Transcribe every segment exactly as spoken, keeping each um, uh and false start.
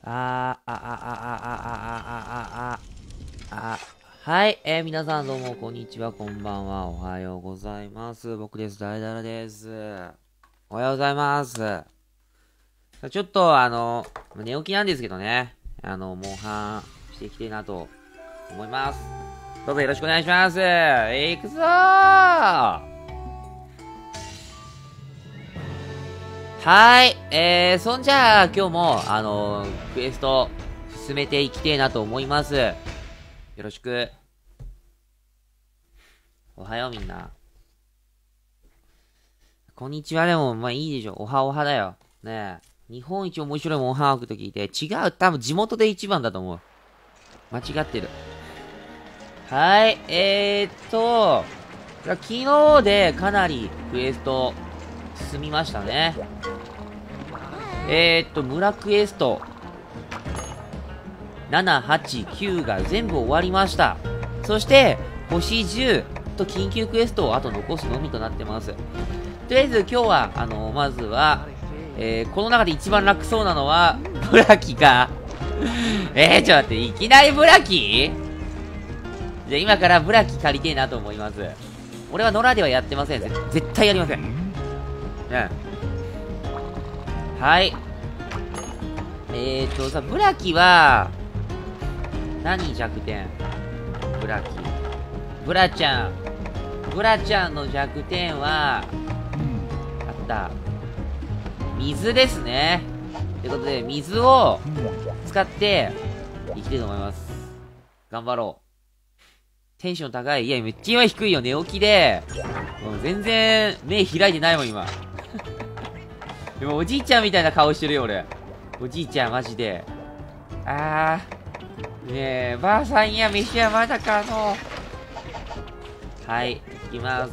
あー、あ、あ、あ、あ、あ、あ、あ、あ、あ、あ、はい、えー、皆さんどうも、こんにちは、こんばんは、おはようございます。僕です、だいだらです。おはようございます。ちょっと、あの、寝起きなんですけどね、あの、モンハンしていきたいなと思います。どうぞよろしくお願いします。いくぞーはい。えー、そんじゃあ、今日も、あのー、クエスト、進めていきてえなと思います。よろしく。おはようみんな。こんにちはでも、まあいいでしょ。おはおはだよ。ねえ。日本一面白いモンハンワークと聞いて、違う。多分地元で一番だと思う。間違ってる。はい。えーっと、昨日でかなりクエスト進みましたね。えーっと、村クエスト、なな、はち、きゅうが全部終わりました。そして、星じゅうと緊急クエストをあと残すのみとなってます。とりあえず今日は、あのー、まずは、えー、この中で一番楽そうなのは、ブラキか。えー、ちょっと待って、いきなりブラキじゃあ今からブラキ借りてえなと思います。俺は野良ではやってません。絶対やりません。うん。はい。えーとさ、ブラキは、何弱点ブラキ。ブラちゃん。ブラちゃんの弱点は、あった。水ですね。ということで、水を使って生きてると思います。頑張ろう。テンション高い。いや、めっちゃ今低いよ。寝起きで。もう全然目開いてないもん、今。でもおじいちゃんみたいな顔してるよ、俺。おじいちゃん、マジで。あー。ねえ、ばあさんや飯はまだかの。はい、行きます。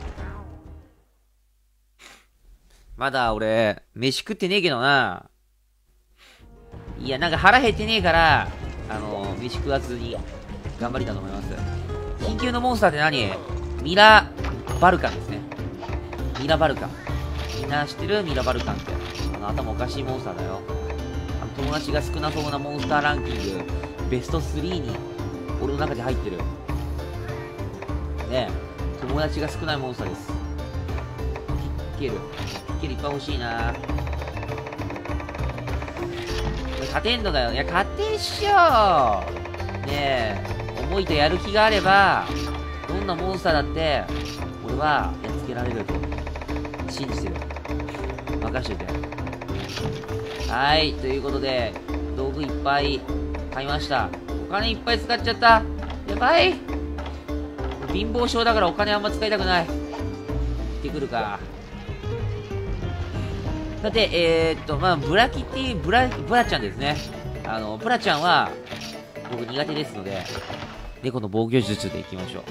まだ俺、飯食ってねえけどな。いや、なんか腹減ってねえから、あのー、飯食わずに頑張りたと思います。緊急のモンスターって何？ミラバルカンですね。ミラバルカン。みんな知ってる？ミラバルカンって。あの、頭おかしいモンスターだよ。あの、友達が少なそうなモンスターランキング、ベストスリーに、俺の中で入ってる。ねえ、友達が少ないモンスターです。ピッケル。ピッケルいっぱい欲しいな。勝てんのだよ。いや、勝てんしょねえ、思いとやる気があれば、どんなモンスターだって、俺はやっつけられると信じてる。任しといて。はい、ということで、道具いっぱい買いました。お金いっぱい使っちゃった。やばい。貧乏症だからお金あんま使いたくない。行ってくるか。さて、えー、っと、まあ、ブラキっていう、ブラ、ブラちゃんですね。あの、ブラちゃんは、僕苦手ですので、猫の防御術でいきましょう。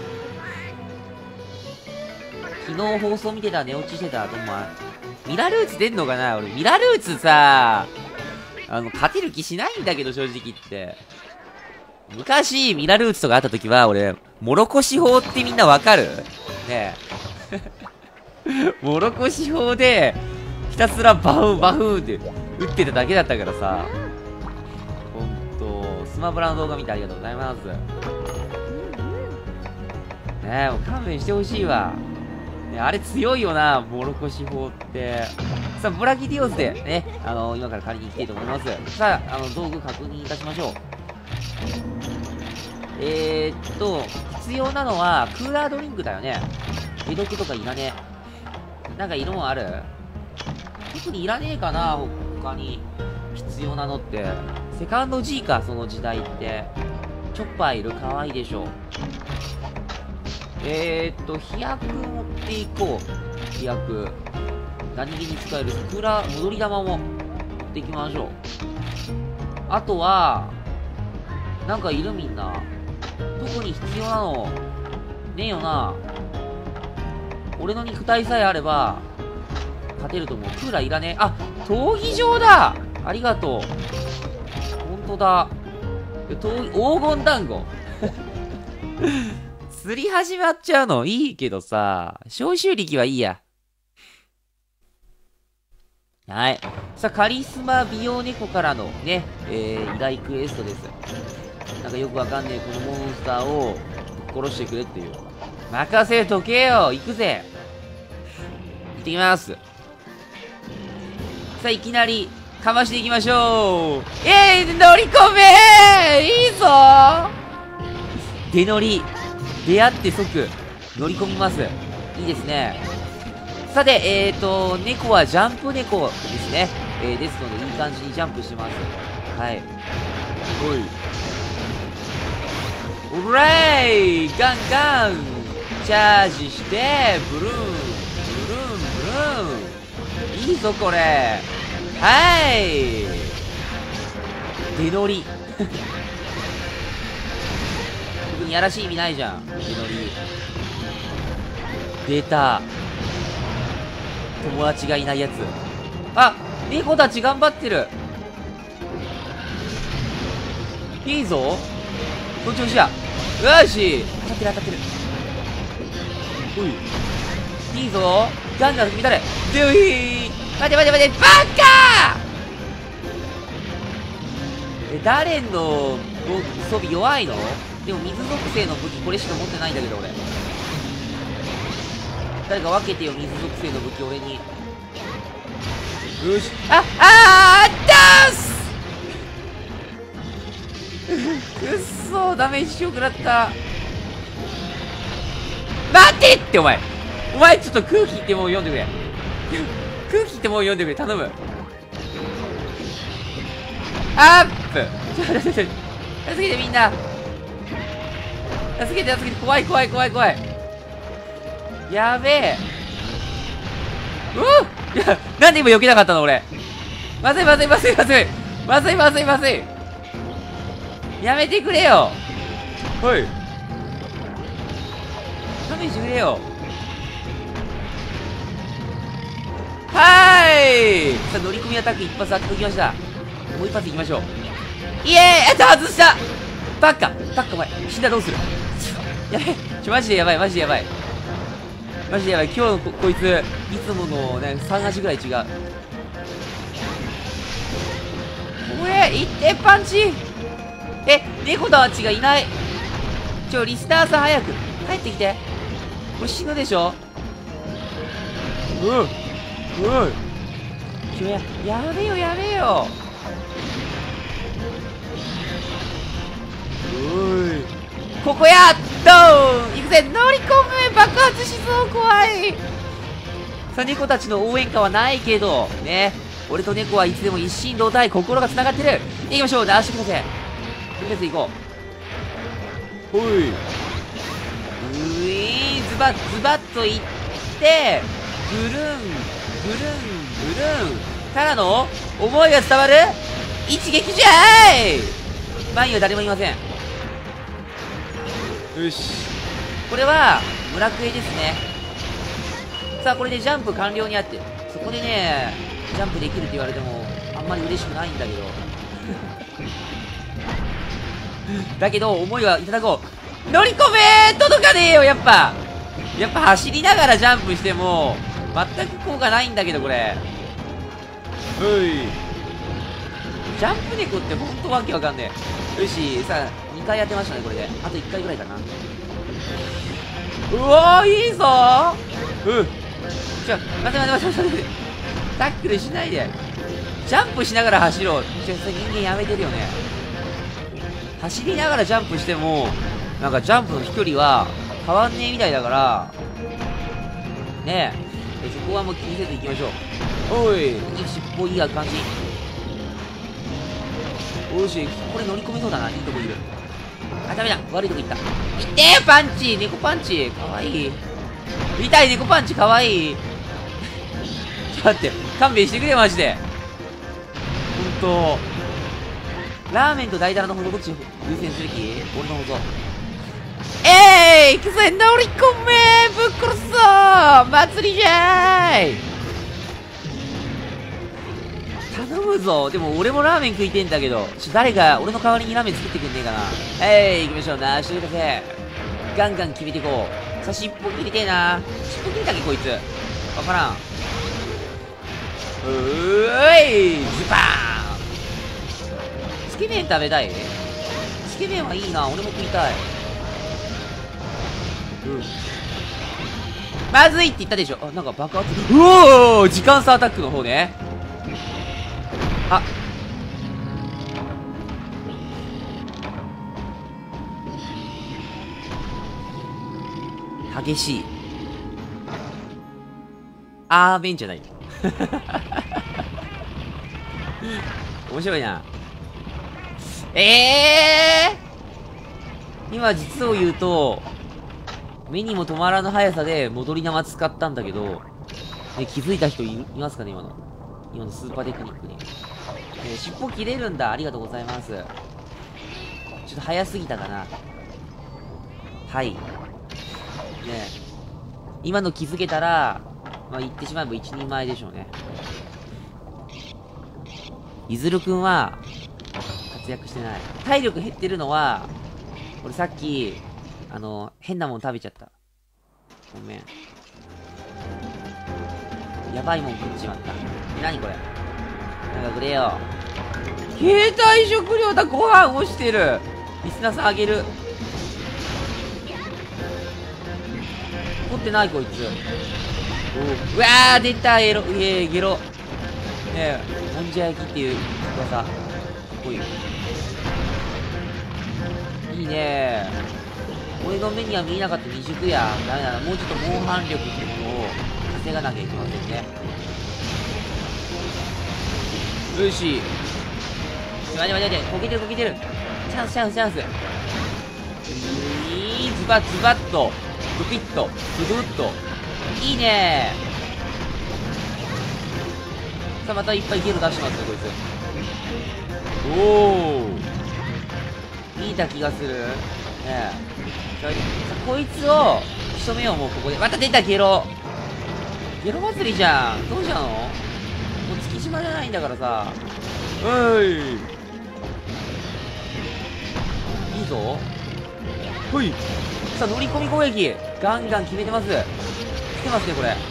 昨日放送見てた、寝落ちしてた、どんまい。ミラルーツ出んのかな俺、ミラルーツさ、あの、勝てる気しないんだけど、正直言って。昔、ミラルーツとかあった時は、俺、もろこし法ってみんなわかる？ねえ。もろこし法で、ひたすらバフンバフンって打ってただけだったからさ。ほんと、スマブラの動画見てありがとうございます。ねえ、もう勘弁してほしいわ。ね、あれ強いよな、もろこし法って。さあ、ブラキディオスでね、あのー、今から借りに行きたいと思います。さあ、あの、道具確認いたしましょう。えーっと、必要なのは、クーラードリンクだよね。解毒とかいらねえ。なんか色もある？特にいらねえかな、他に。必要なのって。セカンド G か、その時代って。チョッパーいる？かわいいでしょ。えーっと、飛躍持っていこう。飛躍。何気に使える。クーラー、戻り玉も持っていきましょう。あとは、なんかいるみんな。特に必要なの、ねえよな。俺の肉体さえあれば、勝てると思う。クーラーいらねえ。あ、闘技場だ！ありがとう。ほんとだ。黄金団子。釣り始まっちゃうのいいけどさ、消臭力はいいや。はい。 さあ、カリスマ美容猫からのね、えー、依頼クエストです。なんかよくわかんねえこのモンスターを殺してくれっていう。任せとけよ、行くぜ。行ってきます。さあ、いきなりかましていきましょう。えー、乗り込めー、いいぞー。出乗り、出会って即乗り込みます。いいですね。さて、えーと猫はジャンプ猫ですね。えー、ですのでいい感じにジャンプします。はい。おい、オライ、ガンガンチャージしてブルーンブルーンブルーン、いいぞこれ。はい、出乗り特にやらしい意味ないじゃん。出乗り出た。友達がいないやつ。あ、猫たち頑張ってる。いいぞ、そっち押しや。よし、当たってる当たってる。おい、いいぞ、ガンガン踏みたれ。でうい、待て待て待て、バカえ、誰の装備弱いの？でも水属性の武器これしか持ってないんだけど俺。誰か分けてよ、水属性の武器俺に。よし、ああーダンスくっそー、ダメージ強くなった。待てってお前お前ちょっと空気ってもう読んでくれ空気ってもう読んでくれ、頼む。アップちょっと待って、助けてみんな、助けて助けて、怖い怖い怖い怖い、やべえ。うっ、いや、なんで今避けなかったの俺。まずいまずいまずいまずいまずいまずいまずい、やめてくれよ。おい、勘弁してくれよ。はーい、さあ乗り込みアタック一発当てときました。もう一発いきましょう。イエーイ、えっと外した。バカバカお前死んだらどうするやべえ、ちょマジでやばいマジでやばいマジでやばい。今日の こ, こいついつものねさん味ぐらい違う。おえ、いってパンチ。え、猫たちがいない。ちょリスターさん早く帰ってきて、これ死ぬでしょ。うんうん、ちょ や, やめよやめよ。おい、ここやドーン、行くぜ、乗り込め、爆発しそう、怖い。さあ猫たちの応援歌はないけどね、俺と猫はいつでも一心同体、心がつながってる。行きましょう、出してください。とりあえず行こう。ほい、ういー、ズバッズバッといって、ぐるんぐるんぐるんからの思いが伝わる一撃じゃーい。前には誰もいません。よし、これは村クエですね。さあこれでジャンプ完了にあって、そこでねジャンプできるって言われてもあんまり嬉しくないんだけどだけど思いはいただこう。乗り込めー、届かねえよ。やっぱやっぱ走りながらジャンプしても全く効果ないんだけどこれ。おい、ジャンプ猫ってほんとわけわかんねえ。よし、さあにかいやってましたね。これであといっかいぐらいかな。うわー、いいぞー。うん、ちょ待て待て待て待て、タックルしないで、ジャンプしながら走ろう。ちょそれ人間やめてるよね。走りながらジャンプしてもなんかジャンプの飛距離は変わんねえみたいだからねえ、えそこはもう気にせず行きましょう。おい、いい尻尾、いい感じ。おし、これ乗り込めそうだな。いいとこいる。あ、ダメだ、悪いとこ行った。痛え、パンチ、猫パンチかわいい。痛い、猫パンチかわいいちょっと待って、勘弁してくれマジで。ほんとラーメンと大ダラのほどどっち優先する気？俺のほど。えーい、行くぜ、乗り込めー、ぶっ殺すぞー、祭りじゃーい。頼むぞ。でも俺もラーメン食いてんだけど、ちょ誰か俺の代わりにラーメン作ってくんねえかな。えい、行きましょうな、してください。ガンガン決めていこう。さあ尻尾切りてえな。尻尾切りたっけこいつ、わからん。うーーイズバーン。つけ麺食べたい？つけ麺はいいな、俺も食いたい。うん。まずいって言ったでしょ。あ、なんか爆発。うおー、時間差アタックの方ね。あ、激しい。あーめんじゃない。面白いな。ええー、今実を言うと、目にも止まらぬ速さで戻り玉使ったんだけど、ね、気づいた人 い, いますかね、今の。今のスーパーテクニックに。えー、尻尾切れるんだ。ありがとうございます。ちょっと早すぎたかな。はい。ねえ。今の気づけたら、まあ、言ってしまえば一人前でしょうね。ゆずるくんは、活躍してない。体力減ってるのは、俺さっき、あの、変なもん食べちゃった。ごめん。やばいもん食っちまった。え、なにこれ。なんかくれよ。携帯食料だ、ご飯落ちてる。リスナーさんあげる。持ってないこいつ。うわー、出た、エロ、えー、ゲロ。ねえ、もんじゃ焼きっていう噂。かっこいい。いいねー。俺の目には見えなかった未熟や。ダメだな。もうちょっと猛反力ってものを稼がなきゃいけませんね。よし。待て待て待て。こけてるこけてる。チャンスチャンスチャンス。いい、ズバズバッと。グピッと。ググッと。いいねー。さあ、またいっぱいゲロ出してますね、こいつ。おー。いいた気がする。ねえ。さあ、こいつを仕留めよう、もうここで。また出た、ゲロ。ゲロ祭りじゃん。どうしたの？もう月島じゃないんだからさ。おい。いいぞ。ほい。さあ、乗り込み攻撃。ガンガン決めてます。来てますね、これ。で、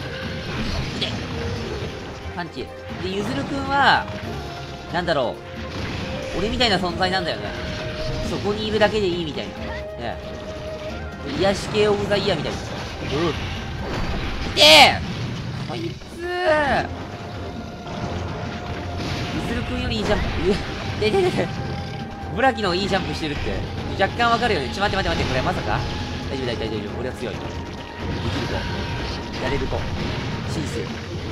パンチ。で、ゆずるくんは、なんだろう。俺みたいな存在なんだよね。そこにいるだけでいいみたいな。ね。癒し系オブザイヤーみたいな。うん。いてーこいつーゆずるくんよりいいジャンプ。ででででブラキのいいジャンプしてるって。若干わかるよね。ちょ、待って待って待って。これまさか大丈夫大丈夫大丈夫。俺は強い。できる子。やれる子。信じてる。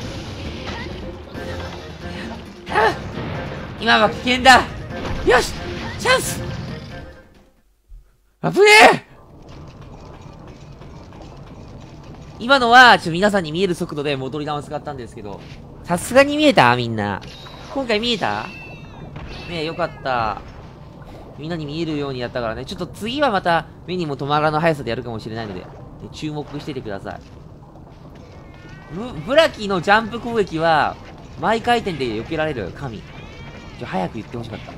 あっ今は危険だ。よしチャンスあぶねえ今のは、ちょっと皆さんに見える速度で戻り玉使ったんですけど、さすがに見えたみんな。今回見えたねえ、よかった。みんなに見えるようにやったからね。ちょっと次はまた目にも止まらぬ速さでやるかもしれないので、ね、注目しててください。ブ、ブラキのジャンプ攻撃は、前回転で避けられる神。ちょ、早く言ってほしかった。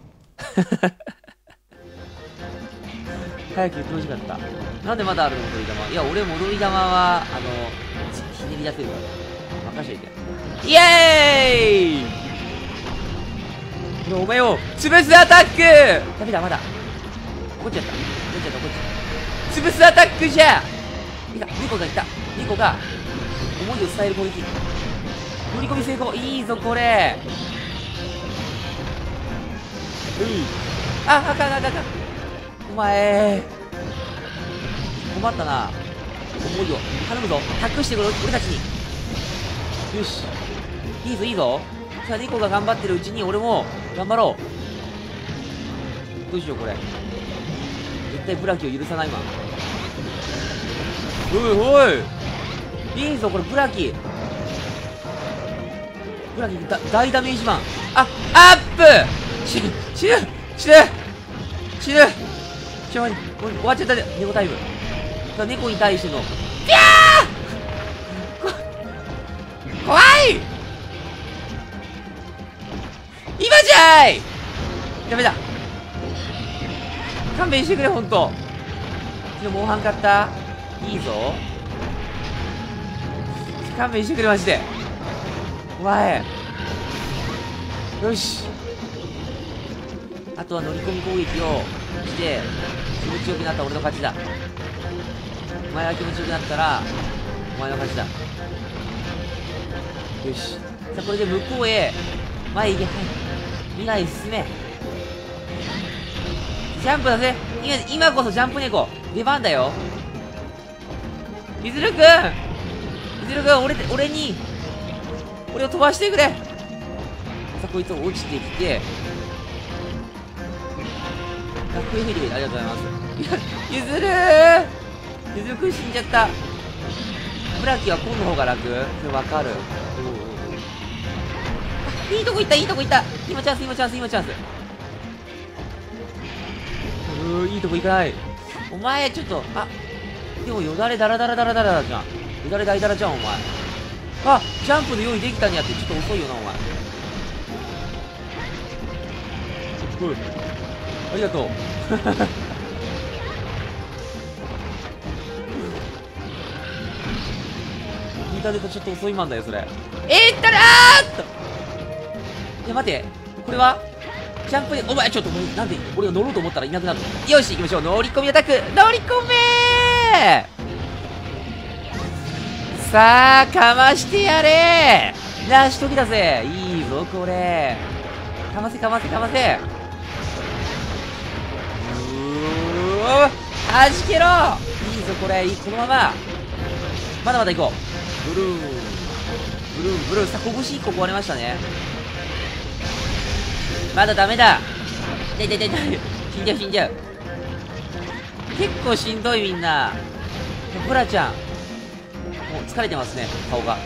早く言ってほしかった。なんでまだあるの戻り玉。いや、俺戻り玉は、あの、ひねり出せるから。任しといて。イエーイこれお前を、潰すアタックダメだ、まだ。怒っちゃった。怒っちゃった、怒っちゃった。潰すアタックじゃいた、猫がいた。猫が、思いを伝える攻撃。乗り込み成功。いいぞ、これ。うん。あ、あかんあかんあかん。お前困ったな。思いを頼むぞ。託してくれ俺たちに。よしいいぞいいぞ。さあ猫が頑張ってるうちに俺も頑張ろう。どうしようこれ。絶対ブラキを許さないわ。おいおいいいぞこれ。ブラキブラキだ大ダメージマン。あアップ死ぬ死ぬ死ぬ死ぬちょ、終わっちゃったね、猫タイム。さあ、猫に対しての、ピャーこ怖い今じゃーいダメだ勘弁してくれ、ほんと。昨日モンハン買ったいいぞ勘弁してくれ、マジで。お前よし、あとは乗り込み攻撃をして気持ちよくなったら俺の勝ちだ。お前が気持ちよくなったらお前の勝ちだ。よし、さあこれで向こうへ前行け。はい、未来進め。ジャンプだぜ。今今こそジャンプ猫出番だよ。ゆずるくん、ゆずるくん、俺俺に俺を飛ばしてくれ。さあこいつ落ちてきて、かっこいいフィリピン、ありがとうございます。ゆずるー、ゆずるくん死んじゃった。ブラキは今の方が楽、それわかる。いいとこ行った、いいとこ行った。今チャンス、今チャンス、今チャンス。うー、いいとこ行かない。お前ちょっと、あ、でもよだれだらだらだらだらじゃん。よだれだいだらじゃんお前。あ、ジャンプの用意できたんやって。ちょっと遅いよなお前。うん、ありがとう。見た目とちょっと遅いマンだよそれ。えーったらーっと。いや待て、これはジャンプで、お前ちょっとなんで俺が乗ろうと思ったらいなくなるの。よし行きましょう。乗り込みアタック、乗り込めー。さあかましてやれー。成し遂げだぜ。いいぞこれ。かませかませかませ。はじけろ。いいぞこれ。このまままだまだ行こう。ブルーンブルーンブルーン。さあ拳いっこ壊れましたね。まだダメだ。痛い痛い痛い痛い。死んじゃう死んじゃう。結構しんどいみんな。ブラちゃんもう疲れてますね顔が。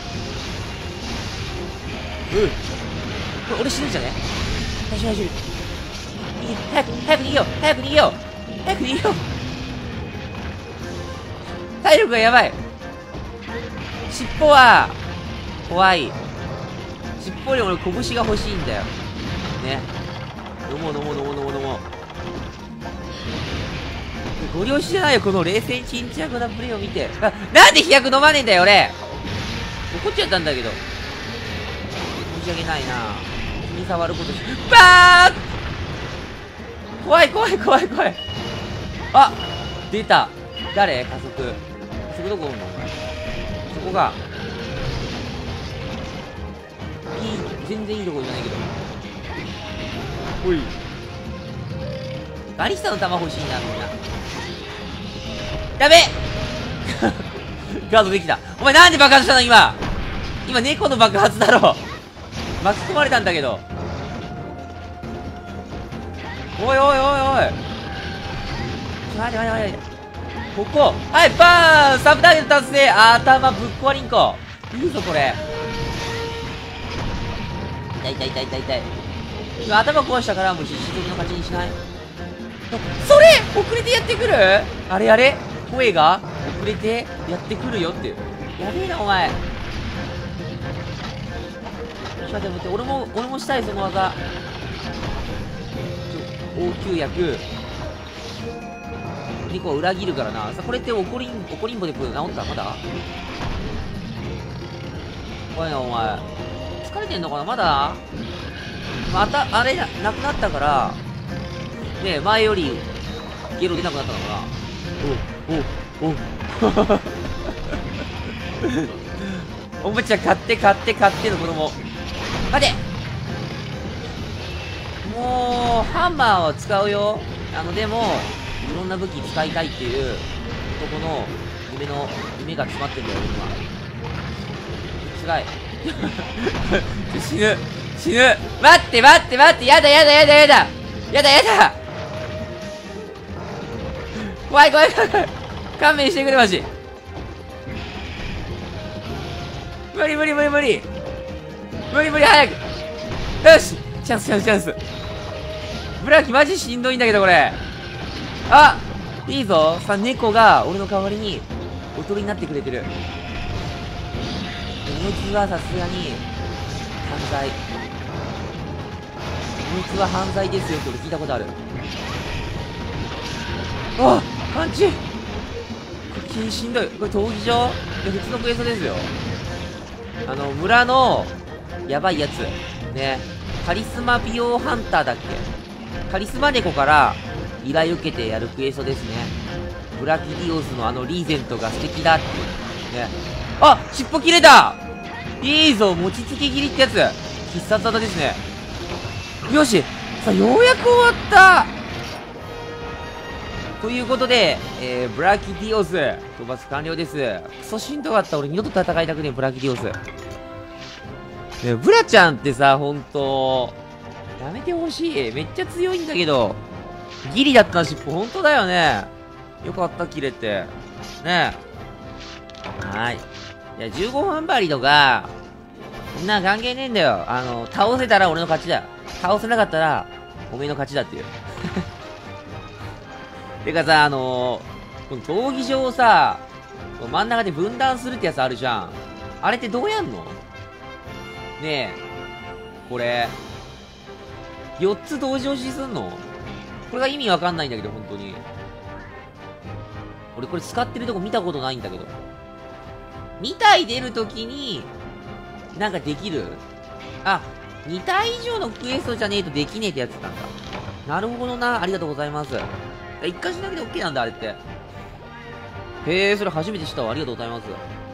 うん、これ俺死ぬんじゃね。大丈夫大丈夫。早く早く逃げよう早く逃げよう早く逃げよう。体力がやばい。尻尾は怖い。尻尾より俺拳が欲しいんだよね。飲もう飲もう飲もう飲もう飲もう。ご了承じゃないよこの冷静沈着なプレーを見て。あ、なんで飛躍飲まねえんだよ俺。怒っちゃったんだけど申し訳ないな。気に触ることしバーッ。怖い怖い怖い怖い。あ、出た。誰？加速。加速どこおんのお前。そこがいい、全然いいとこじゃないけど。おい、バリスタの弾欲しいなみんな。ダメガードできた。お前なんで爆発したの今。今猫の爆発だろ。巻き込まれたんだけど。おいおいおいおい、待て待て待て。ここ、はいバーン。サブターゲット達成。頭ぶっ壊りんこ。いいぞこれ。痛い痛い痛い痛い痛い。今頭壊したからもう必死的の勝ちにしない。それ遅れてやってくる。あれあれ声が遅れてやってくるよっていう。やべえなお前。ちょっと待って待って、俺も俺もしたいその技。応急薬ニコを裏切るからな。さこれって怒りん怒りんぼで治ったまだ。おいお前疲れてんのかなまだ。またあれなくなったからねえ、前よりゲロ出なくなったのかな。おおおおもちゃ買って買って買っての子供。待て、もうハンマーは使うよ。あのでもいろんな武器使いたいっていう男の夢の夢が詰まってんだよ今。辛い死ぬ死ぬ。待って待って待って、やだやだやだやだやだやだ。怖い怖い怖い怖い。勘弁してくれマジ。無理無理無理無理無理無理早く。よしチャンスチャンスチャンス。ブラキマジしんどいんだけどこれ。あ、いいぞ。さあ猫が俺の代わりにおとりになってくれてる。こいつはさすがに犯罪。こいつは犯罪ですよって俺聞いたことある。あ、パンチ。これしんどい。これ闘技場いや普通のクエストですよ。あの村のやばいやつね。 カリスマ美容ハンターだっけ、カリスマ猫から依頼受けてやるクエストですね。ブラキディオスのあのリーゼントが素敵だっていうね。あ、尻尾切れた。いいぞ、餅つき切りってやつ。必殺技ですね。よし、さあようやく終わったということで、えー、ブラキディオス討伐完了です。クソしんどかった。俺二度と戦いたくねえ、ブラキディオス。ね、ブラちゃんってさ、ほんとやめてほしい。めっちゃ強いんだけど、ギリだったな、尻尾。ほんとだよね。よかった、切れて。ねえ。はい。いや、じゅうごふん針とか、そんな関係ねえんだよ。あの、倒せたら俺の勝ちだよ。倒せなかったら、おめえの勝ちだっていう。てかさ、あのー、この闘技場をさ、真ん中で分断するってやつあるじゃん。あれってどうやんの？ねえ。これ。よっつ同時押しすんの？これが意味わかんないんだけど、本当に。俺これ使ってるとこ見たことないんだけど。に体出るときに、なんかできる？あ、に体以上のクエストじゃねえとできねえってやつなんだ。なるほどな。ありがとうございます。一回しだけで OK なんだ、あれって。へえ、それ初めて知ったわ。ありがとうございます。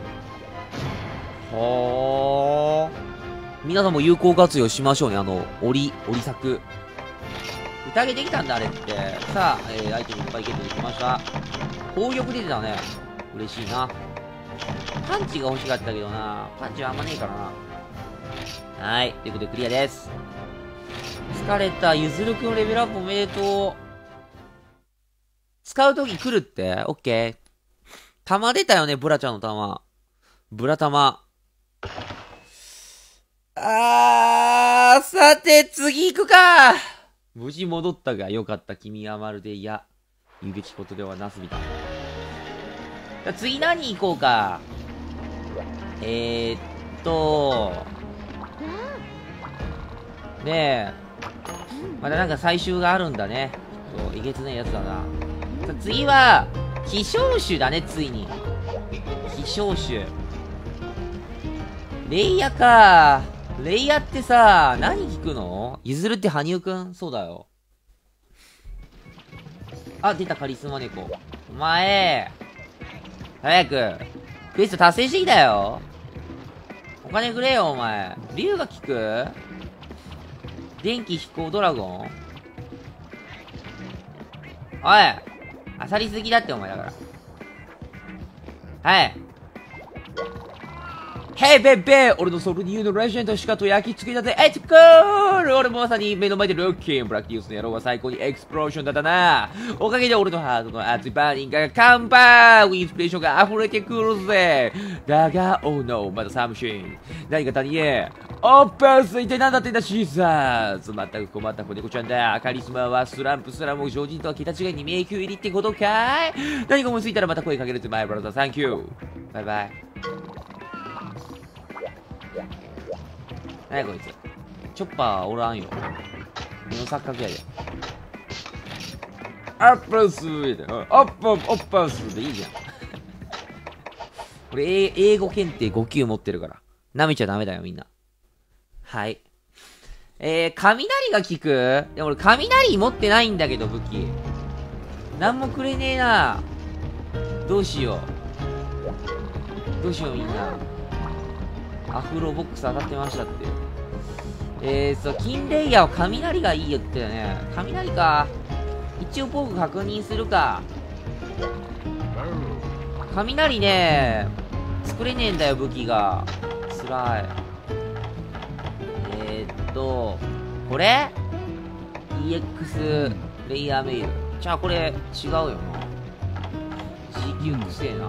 はあ。皆さんも有効活用しましょうね。あの、折り、折り作。宴できたんだ、あれって。さあ、えー、アイテムいっぱいゲットできました。攻撃出てたね。嬉しいな。パンチが欲しかったけどな。パンチはあんまねえからな。はい。ということでクリアです。疲れた。ゆずるくんレベルアップおめでとう。使うとき来るって？オッケー。弾出たよね、ブラちゃんの弾。ブラ弾。あー、さて、次行くか。無事戻ったがよかった。君はまるで、いや、言うべきことではなすみたいな。次何行こうか。えーっと、ねえ。まだなんか最終があるんだね。えげつないやつだな。次は、希少種だね、ついに。希少種。レイヤか。レイヤってさ、何聞くの？ゆずるって羽生くん？そうだよ。あ、出た、カリスマ猫。お前、早く、クエスト達成してきたよ。お金くれよ、お前。竜が効く？電気飛行ドラゴン？おい！あさりすぎだって、お前だから。はい。ヘイベッベー、俺のソルニューのレジェンドしかと焼き付けたぜ。エッツコール。俺もまさに目の前でロッキン。ブラックディウスの野郎は最高にエクスプローションだったな。おかげで俺のハートの熱いバーニングがカンパーインスピレーションが溢れてくるぜ。だが、oh no、まだサムシン。何が足りねえ。オープンス一体何だってんだ、シーザーズ。まったく困った子猫ちゃんだ。カリスマはスランプすらも常人とは桁違いに迷宮入りってことかい？何か思いついたらまた声かけるぜ、マイブラザー。サンキュー。バイバイ。何やこいつ。チョッパーおらんよ。目の錯覚やで。アップスーで。アップアップスでいいじゃん。俺、英語検定ご級持ってるから。舐めちゃダメだよ、みんな。はい。えー、雷が効く？でも俺、雷持ってないんだけど、武器。なんもくれねえな。どうしよう。どうしよう、みんな。アフロボックス当たってましたって。えー、そう、金レイヤーは雷がいいよってね。雷か。一応僕確認するか。雷ね、作れねえんだよ、武器が。つらい。えーっと、これ イーエックス レイヤーメイル。じゃあこれ違うよな。ジーキュー くせえな。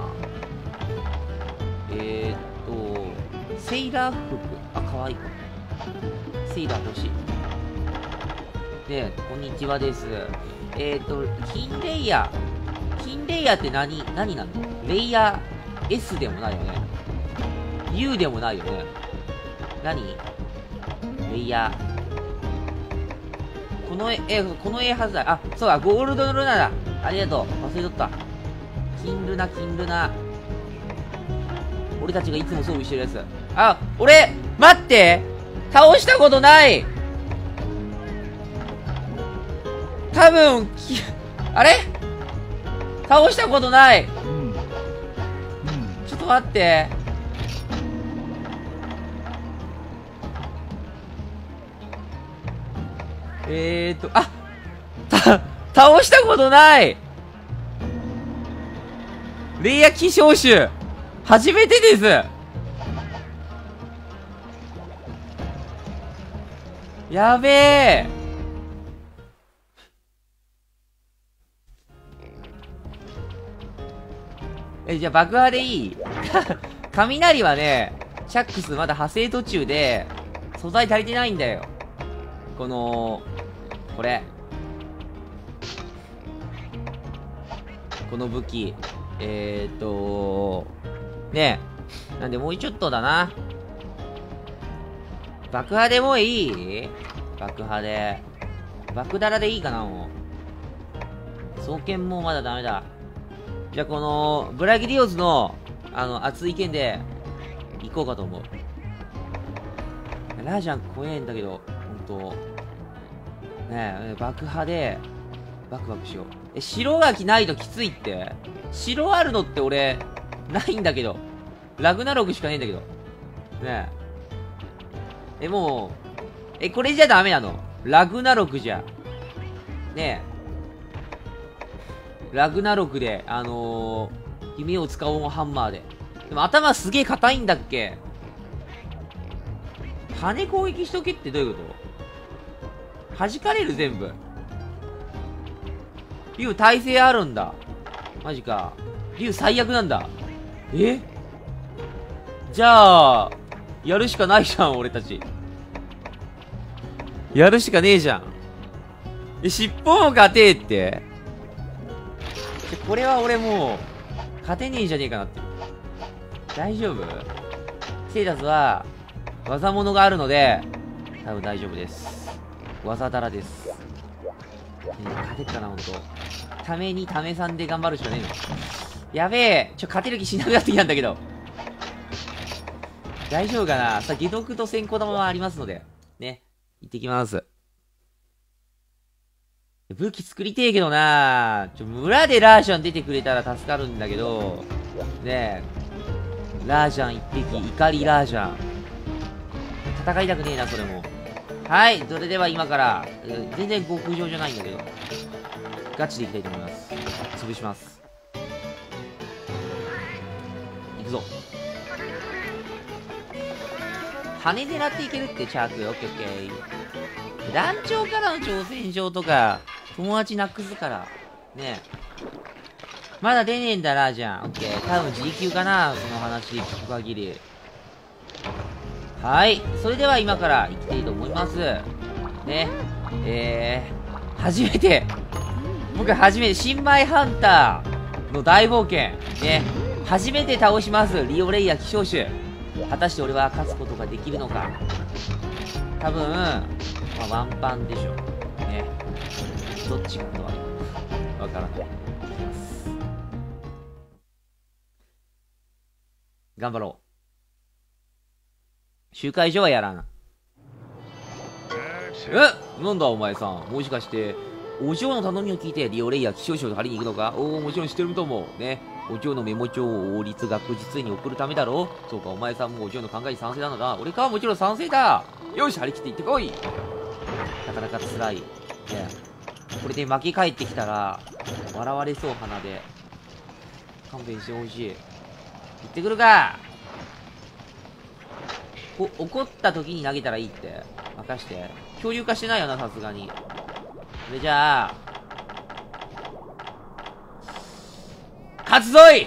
えーっと、セイラー服。あ、かわいい。セイラー欲しい。で、こんにちはです。えーと、金レイヤー。金レイヤーって何、何なの？レイヤー S でもないよね。U でもないよね。何？レイヤー。この絵、え、この絵はずだ。あ、そうだ、ゴールドのルナだ。ありがとう。忘れとった。金ルナ、金ルナ。俺たちがいつも装備してるやつ。あ、俺、待って！倒したことない！ 多分、き、あれ倒したことない。ちょっと待って。えーと、あ、た、倒したことない。レイヤ希少種初めてです。やべえ。え、じゃあ爆破でいい？雷はね、シャックスまだ派生途中で、素材足りてないんだよ。この、これ。この武器。えーっと、ねえ。なんでもうちょっとだな。爆破でもいい？爆破で。爆ダラでいいかな、もう。双剣もまだダメだ。じゃあこの、ブラギリオズの、あの、熱い剣で、行こうかと思う。ラージャン怖えんだけど、ほんと。ねえ、爆破で、バクバクしよう。え、白垣ないときついって？白あるのって俺、ないんだけど。ラグナロクしかねえんだけど。ねえ。え、もう、え、これじゃダメなの？ラグナロクじゃ。ねえ。ラグナロクで、あのー、弓を使おうハンマーで。でも頭すげえ硬いんだっけ？羽攻撃しとけってどういうこと？弾かれる全部。竜耐性あるんだ。マジか。竜最悪なんだ。え？じゃあ、やるしかないじゃん、俺たち。やるしかねえじゃん。え、尻尾も勝てえって。これは俺もう、勝てねえんじゃねえかなって。大丈夫？セイタスは、技物があるので、多分大丈夫です。技だらです。えー、勝てっかな、ほんと。ためにためさんで頑張るしかねえの。やべえ。ちょ、勝てる気しなくなってきたんだけど。大丈夫かな？さあ、解毒と先行玉はありますので。ね。行ってきます。武器作りてえけどな。ちょ、村でラージャン出てくれたら助かるんだけど。ねえ。ラージャン一匹、怒りラージャン。戦いたくねえな、それも。はい、それでは今から、全然極上じゃないんだけど、ガチでいきたいと思います。潰します。いくぞ。羽狙っていけるってチャーク。オッケーオッケー。団長からの挑戦状とか、友達なくすから。ねえ。まだ出ねえんだな、じゃん。オッケー。多分 G 級かな、その話聞く限り。はい。それでは今から行きたいと思います。ね。えー、初めて、僕初めて、新米ハンターの大冒険。ね。初めて倒します。リオレイヤ希少種。果たして俺は勝つことができるのか。多分、まあ、ワンパンでしょ。ね。どっちかとは、わからない。いきます。頑張ろう。集会所はやらん。え？なんだお前さん。もしかして、お嬢の頼みを聞いてリオレイヤ希少種を借りに行くのか？おお、もちろん知ってると思う。ね。お嬢のメモ帳を王立学術に送るためだろう？そうか、お前さんもお嬢の考えに賛成なのだ。俺かはもちろん賛成だ。よし、張り切って行ってこい。なかなか辛い。ね。これで負け帰ってきたら、笑われそう、鼻で。勘弁してほしい。行ってくるか。こ怒った時に投げたらいいって任して。恐竜化してないよな、さすがに。それじゃあ勝つぞい。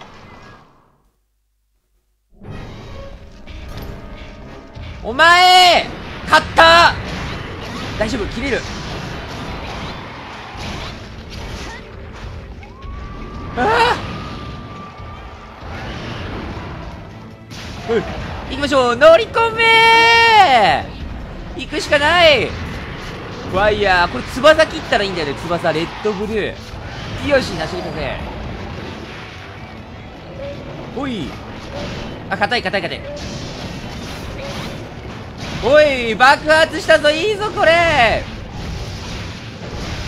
お前勝った。大丈夫、切れる。ああ、うん、行きましょう。乗り込めー。行くしかない。ファイヤー。これ翼切ったらいいんだよね。翼レッドブルー。よし、なしにかせ。おい。あ、硬い硬い硬い。おい、爆発したぞ。いいぞこれ。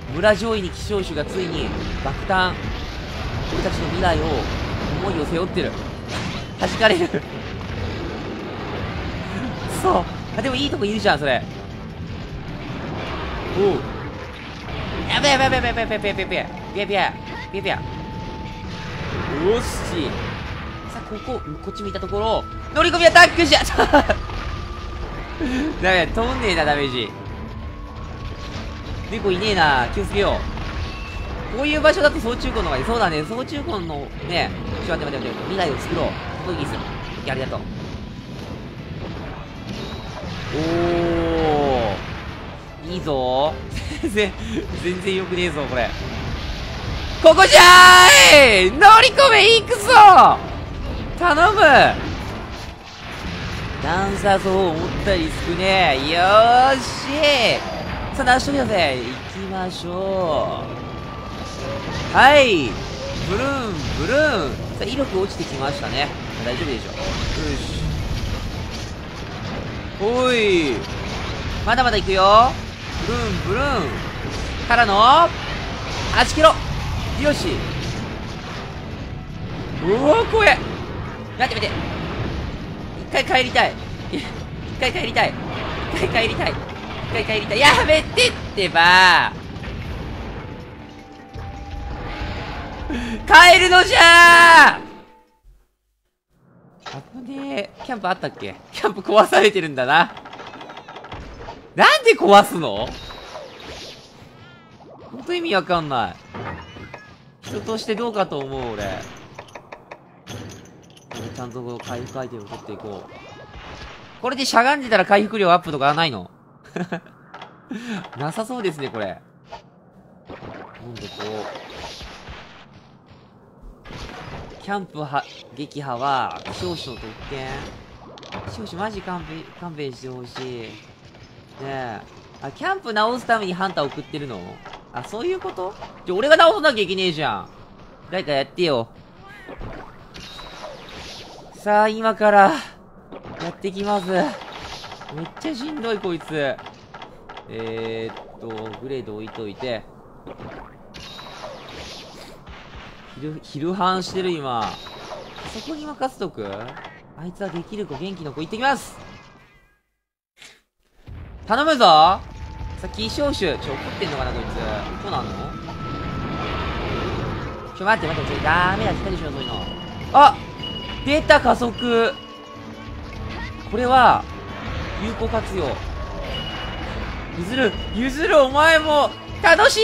村上位に希少種がついに爆誕。俺たちの未来を思いを背負ってる。弾かれるそうあ、でもいいとこいるじゃんそれ。おう、やべやべやべやべやべやべやべやべやべやべやべや。よし、さあこここっち見たところ乗り込みアタックじゃダメ、飛んねえなダメージ。猫いねえな、気をつけよう。こういう場所だって総中根の方がいい。そうだね、総中根のね、ちょっと待って待って待って、未来を作ろう。ポトギス、ありがとう。おー、いいぞ全然全然よくねえぞこれ。ここじゃーい、乗り込め、行くぞ、頼む。段差そう思ったり少ねえ。よーし、さあ出しときだぜ。行きましょう。はい、ブルーンブルーン。さあ威力落ちてきましたね。大丈夫でしょ。よし、おい、まだまだ行くよ。ブルーンブルーンからのはちキロ。よし、うわ怖え。待って待って、一回帰りたい一回帰りたい一回帰りたい一回帰りたい。やめてってば帰るのじゃー。危ねえ。キャンプあったっけ。キャンプ壊されてるんだな。なんで壊すの。ほんと意味わかんない。人としてどうかと思う俺。ちゃんとこう回復アイテムを取っていこう。これでしゃがんでたら回復量アップとかはないのなさそうですねこれ。なんでこうキャンプは撃破は希少種の特権。希少種マジ勘弁勘弁してほしいねえ。あ、キャンプ直すためにハンター送ってるの。あ、そういうこと。じゃ俺が直さなきゃいけねえじゃん。誰かやってよ。さあ今からやってきます。めっちゃしんどいこいつ。えー、っとグレード置いといて、昼昼飯してる今。そこに任せとく。あいつはできる子、元気の子。行ってきます。頼むぞ。さっき希少種ちょ怒ってんのかなこいつ。そうなの。ちょ待って待って、ちょダメだ、来たでしょそういうの。あ、出た加速。これは有効活用。譲る譲る、お前も楽しい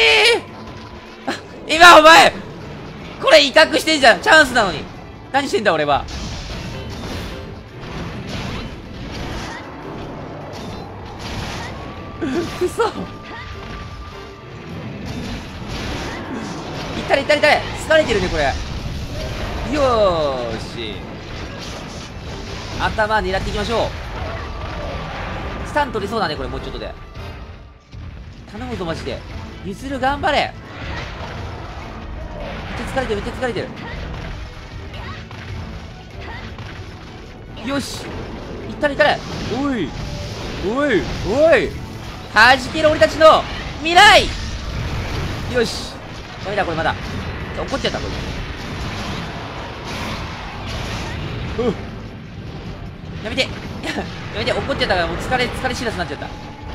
今お前これ威嚇してんじゃん。チャンスなのに何してんだ俺は。くそ、いったれいったれいったれ。疲れてるねこれ。よーし、頭狙っていきましょう。スタン取れそうだねこれ。もうちょっとで頼むぞマジで。ゆずる頑張れ。めっちゃ疲れてるめっちゃ疲れてる。よし、いったれいったれ。おいおいおい、はじける俺たちの未来。よし、ダメだこれまだ。怒っちゃったこれ。うっ、やめてやめて、怒っちゃったから。もう疲れ疲れ知らずになっちゃった。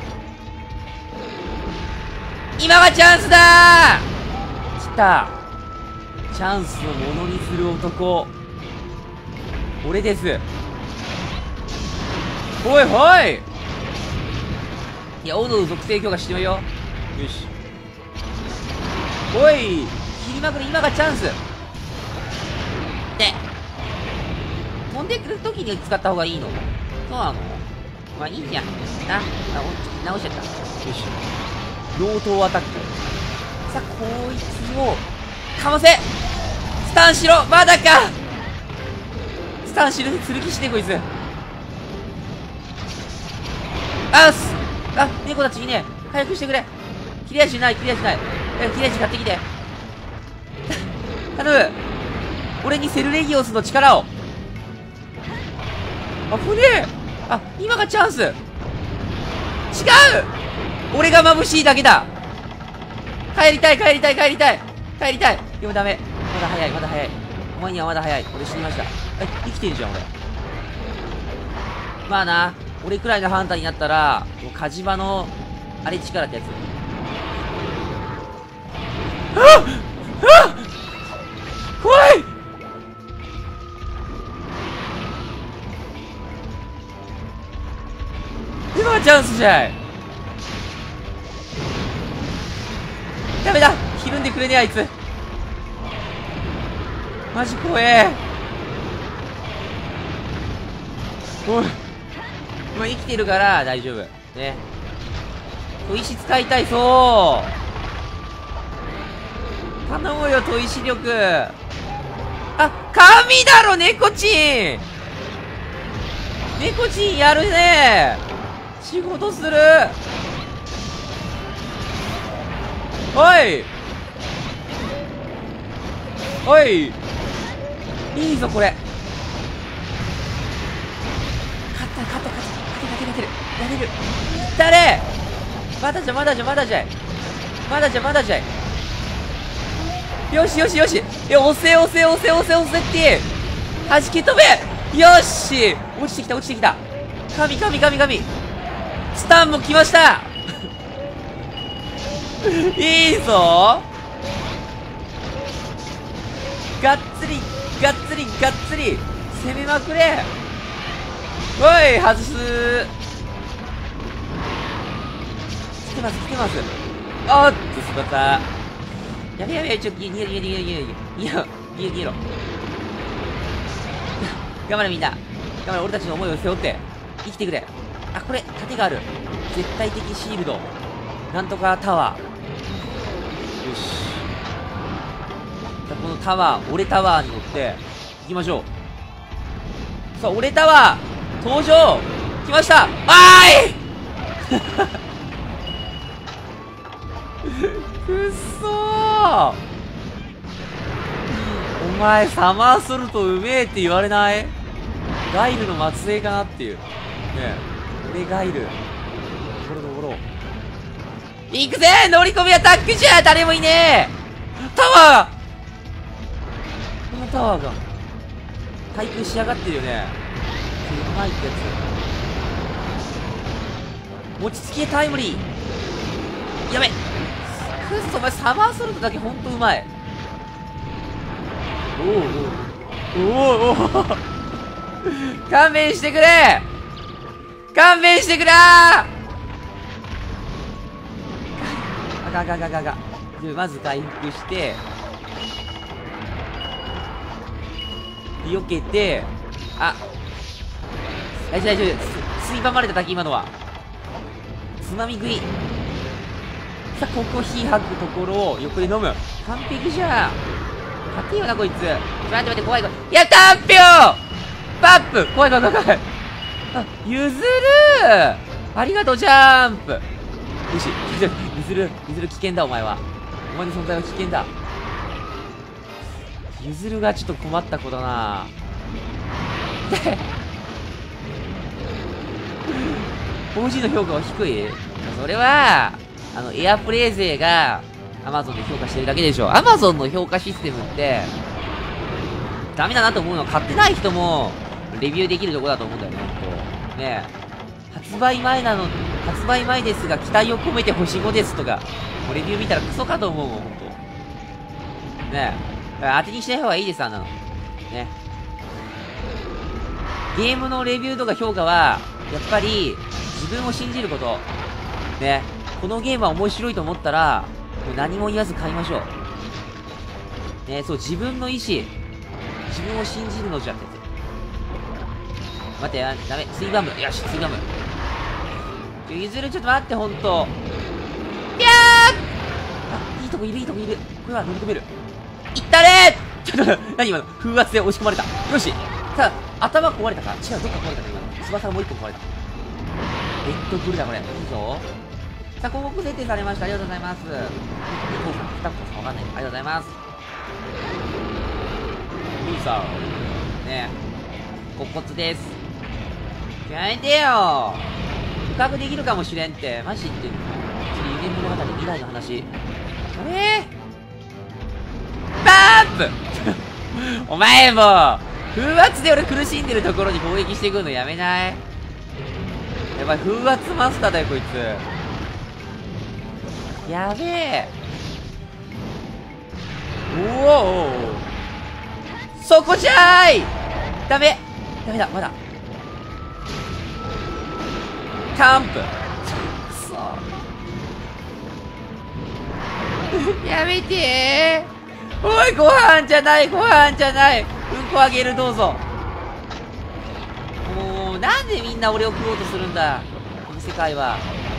今はチャンスだー。来た、チャンスをものにする男、俺です。おいおい、いや、斧の属性強化してみよう。よし、おい、切りまくる。今がチャンスで、飛んでくるときに使った方がいいの。そうなの。まあいいじゃんな。直しちゃった。よし、納刀アタック。さあこいつをかませ。スタンしろ。まだか。スタンしるする気してこいつ。あっす、あ、猫たちいいね。早くしてくれ。切れ味ない切れ味ない。切れ味買ってきて頼む。俺にセルレギオスの力を。あ、これ、あ、今がチャンス。違う、俺が眩しいだけだ。 帰りたい帰りたい帰りたい帰りたい。でもダメ。まだ早いまだ早い。お前にはまだ早い。俺死にました。え、生きてんじゃん俺。まあな、俺くらいのハンターになったらもう火事場のあれ力ってやつ。あっあっ怖い。今はチャンスじゃい。ダメだ、ひるんでくれねえあいつ。マジ怖え。おい、今生きてるから大丈夫ね。砥石使いたい。そう頼むよ砥石力。あ、神だろ猫ちん。猫ちんやるね。仕事する。おいおい、いいぞこれ。勝った勝った勝った勝って勝てるやれる。いったれ。まだじゃまだじゃまだじゃいまだじゃまだじゃい。よしよしよし。え、押せ押せ押せ押せ押せって弾き飛べ。よし、落ちてきた落ちてきた。神神神神。スタンも来ましたいいぞ。がっつりがっつりがっつり攻めまくれ。おい外す。来てます来てます。おっとすばた。やべやべ、ちょっと逃げろ逃げろ逃げろ逃げろ逃げろ逃げろ逃げろ。頑張れみんな頑張れ。俺たちの思いを背負って生きてくれ。あ、これ盾がある。絶対的シールドなんとかタワー。よし、じゃあこのタワー、俺タワーに乗って行きましょう。さあ俺タワー登場。来ました。あーいくっそー。お前サマーソルトうめえって言われない？ガイルの末裔かなっていうね。え俺ガイルゴロゴロ行くぜ。乗り込みアタックじゃ。誰もいねえ。タワー、このタワーが対空しやがってるよね。うまいってやつ。落ち着けタイムリー。やべくっそ、お前サマーソルトだけほんとうまい。おおおおおお勘弁してくれ勘弁してくれー。あががががが。でまず回復して避けて、あ、大丈夫大丈夫。ついばまれただけ今のは。つまみ食い。さあここ火吐くところを横で飲む。完璧じゃん。勝てよなこいつ。待って待って怖い怖い。やったーぴょーパップ。怖い怖い怖い怖い。あ、ゆずるーありがとうジャンプ。よし、ゆずるゆずる危険だお前は。お前の存在は危険だ。ゆずるがちょっと困った子だな。オージー の評価は低い。それはあのエアプレイ勢が アマゾン で評価してるだけでしょ。 アマゾン の評価システムってダメだなと思うのは、買ってない人もレビューできるとこだと思うんだよね。ほんとねえ、発売前なの発売前ですが期待を込めて星ごですとかもうレビュー見たらクソかと思うもん。ほんとねえ、当てにしない方がいいです。あんなのね。ゲームのレビューとか評価はやっぱり自分を信じることね。このゲームは面白いと思ったらもう何も言わず買いましょうね。そう、自分の意志、自分を信じるのじゃってやつ。待って、ダメ、ツイバム。よし、ツイバム。ちょ、ゆずるちょっと待って、ほんと。ぴゃー。あ、いいとこいる、いいとこいる。これは乗り込める。いったれー。ちょっと、何今の風圧で押し込まれた。よし。ただ、頭壊れたか違う、どっか壊れたか今の。翼がもう一個壊れた。レッドブルだ、これ。いいぞ。さあ、広告設定されました。ありがとうございます。にこさん、にこさんわかんない。ありがとうございます。ルーサー。ねえ。骨骨です。やめてよ。捕獲できるかもしれんって。マジ言ってんの。ちょっと夢物語見未来の話。えー、バーンプお前もう、風圧で俺苦しんでるところに攻撃してくるのやめない？やばい、風圧マスターだよ、こいつ。やべえ。おお、そこじゃーい。ダメダメだ、まだ。カンプ。くそやめてー。おい、ご飯じゃない、ご飯じゃない。うんこあげる、どうぞ。もう、なんでみんな俺を食おうとするんだ、この世界は。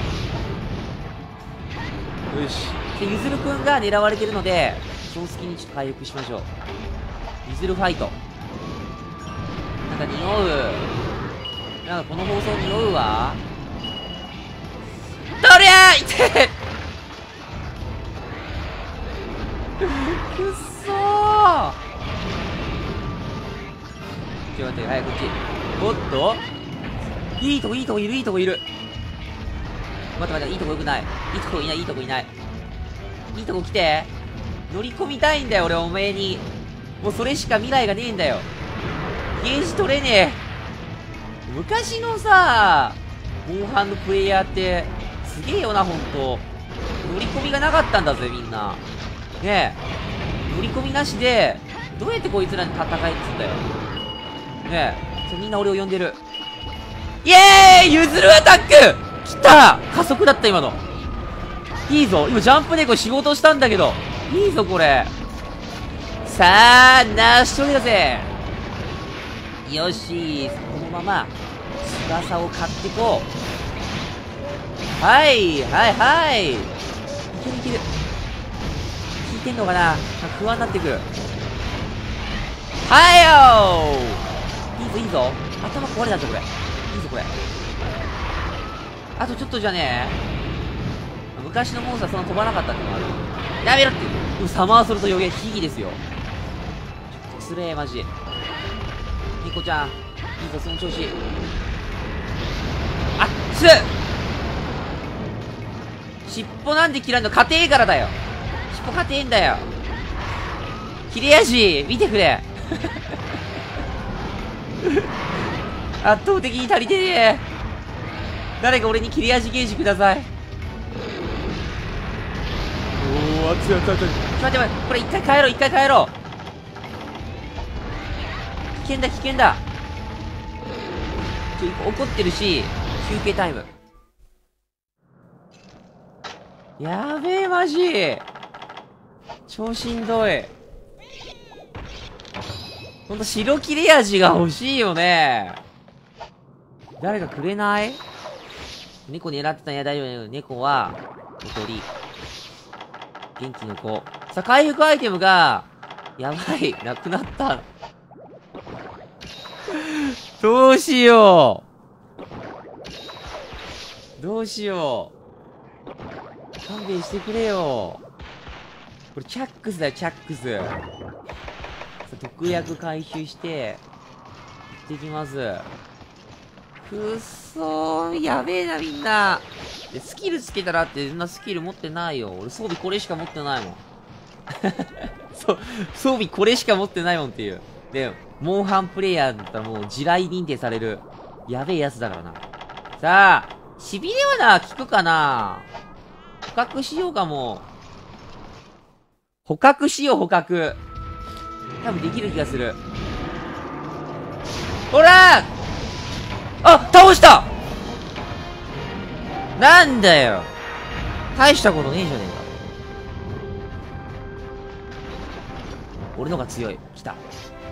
よし。で、ゆずるくんが狙われてるので、その隙にちょっと回復しましょう。ゆずるファイト。なんか匂う。なんかこの放送匂うわ。とりゃーいてくっそー。ちょっと待って、はい、こっち。おっと、いいとこいいとこいる、いいとこいる。待って待って、いいとこよくない。いいとこいない、いいとこいない。いいとこ来て。乗り込みたいんだよ、俺、おめえに。もうそれしか未来がねえんだよ。ゲージ取れねえ。昔のさ、モンハンのプレイヤーって、すげえよな、ほんと。乗り込みがなかったんだぜ、みんな。ねえ。乗り込みなしで、どうやってこいつらに戦いっつうんだよ。ねえ。それみんな俺を呼んでる。イエーイ、ゆずるアタック来た。加速だった、今の。いいぞ。今、ジャンプでこれ仕事したんだけど。いいぞ、これ。さあ、成し遂げたぜ。よし、このまま、翼を買ってこう。はい、はい、はい。いけるいける。効いてんのかな？なんか不安になってくる。はいよー。いいぞ、いいぞ。頭壊れたぞ、これ。いいぞ、これ。あとちょっとじゃねえ。昔のモンスターそんな飛ばなかったってのもある。やめろって。でもサマーソルト予言、悲劇ですよ。つれえ、マジ。ニコちゃん、いいぞ、その調子。あっつ尻尾なんで切らんの？硬えからだよ。尻尾硬えんだよ。切れ味見てくれ。圧倒的に足りてねえ。誰か俺に切れ味ゲージください。おお、熱い熱い熱い。ちょっと待って待って、これ一回帰ろう、一回帰ろう。危険だ危険だ。ちょ怒ってるし、休憩タイム。やべえ、マジ超しんどい。ほんと白切れ味が欲しいよね。誰かくれない？猫狙ってたんや、大丈夫だよ。猫はおとり。元気の子。さあ、回復アイテムがやばい、なくなった。どうしよう。どうしよう。勘弁してくれよ。これチャックスだよ、チャックス。さあ、特約回収して行ってきます。くっそー、やべえな、みんな。スキルつけたらってそんなスキル持ってないよ。俺装備これしか持ってないもん。そう、装備これしか持ってないもんっていう。で、モンハンプレイヤーだったらもう地雷認定される。やべえやつだからな。さあ、しびれはな、効くかな。捕獲しようかも。捕獲しよう、捕獲。多分できる気がする。ほらー、あ、倒した。なんだよ。大したことねえじゃねえか。俺のが強い。来た。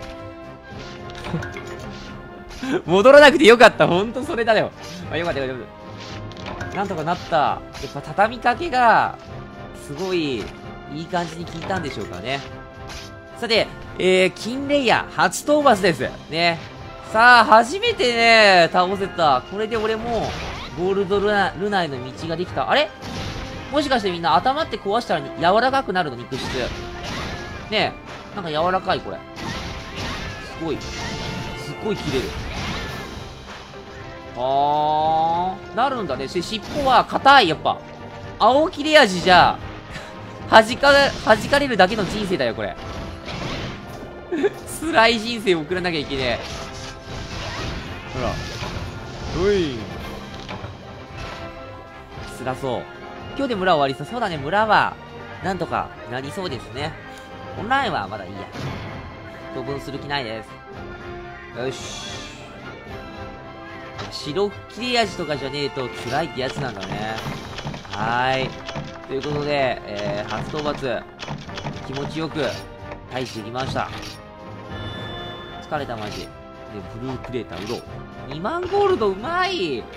戻らなくてよかった。ほんとそれだよ。あ、よかったよかった。なんとかなった。やっぱ畳みかけが、すごい、いい感じに効いたんでしょうかね。さて、えー、金レイヤー、初討伐です。ね。さあ、初めてね、倒せた。これで俺も、ゴールドルナ、ルナへの道ができた。あれもしかしてみんな頭って壊したら柔らかくなるの？肉質。ねえ、なんか柔らかい、これ。すごい。すっごい切れる。あー、なるんだね。し、尻尾は硬い、やっぱ。 青切れ味じゃ、弾か、弾かれるだけの人生だよ、これ。辛い人生を送らなきゃいけねえ。ほら。うい。辛そう。今日で村終わりそう。そうだね、村は、なんとかなりそうですね。オンラインはまだいいや。当分する気ないです。よし。白切れ味とかじゃねえと辛いってやつなんだね。はーい。ということで、えー、初討伐、気持ちよく、対してきました。疲れたマジ。で、ブルークレーター売ろう。にまんゴールドうまい。は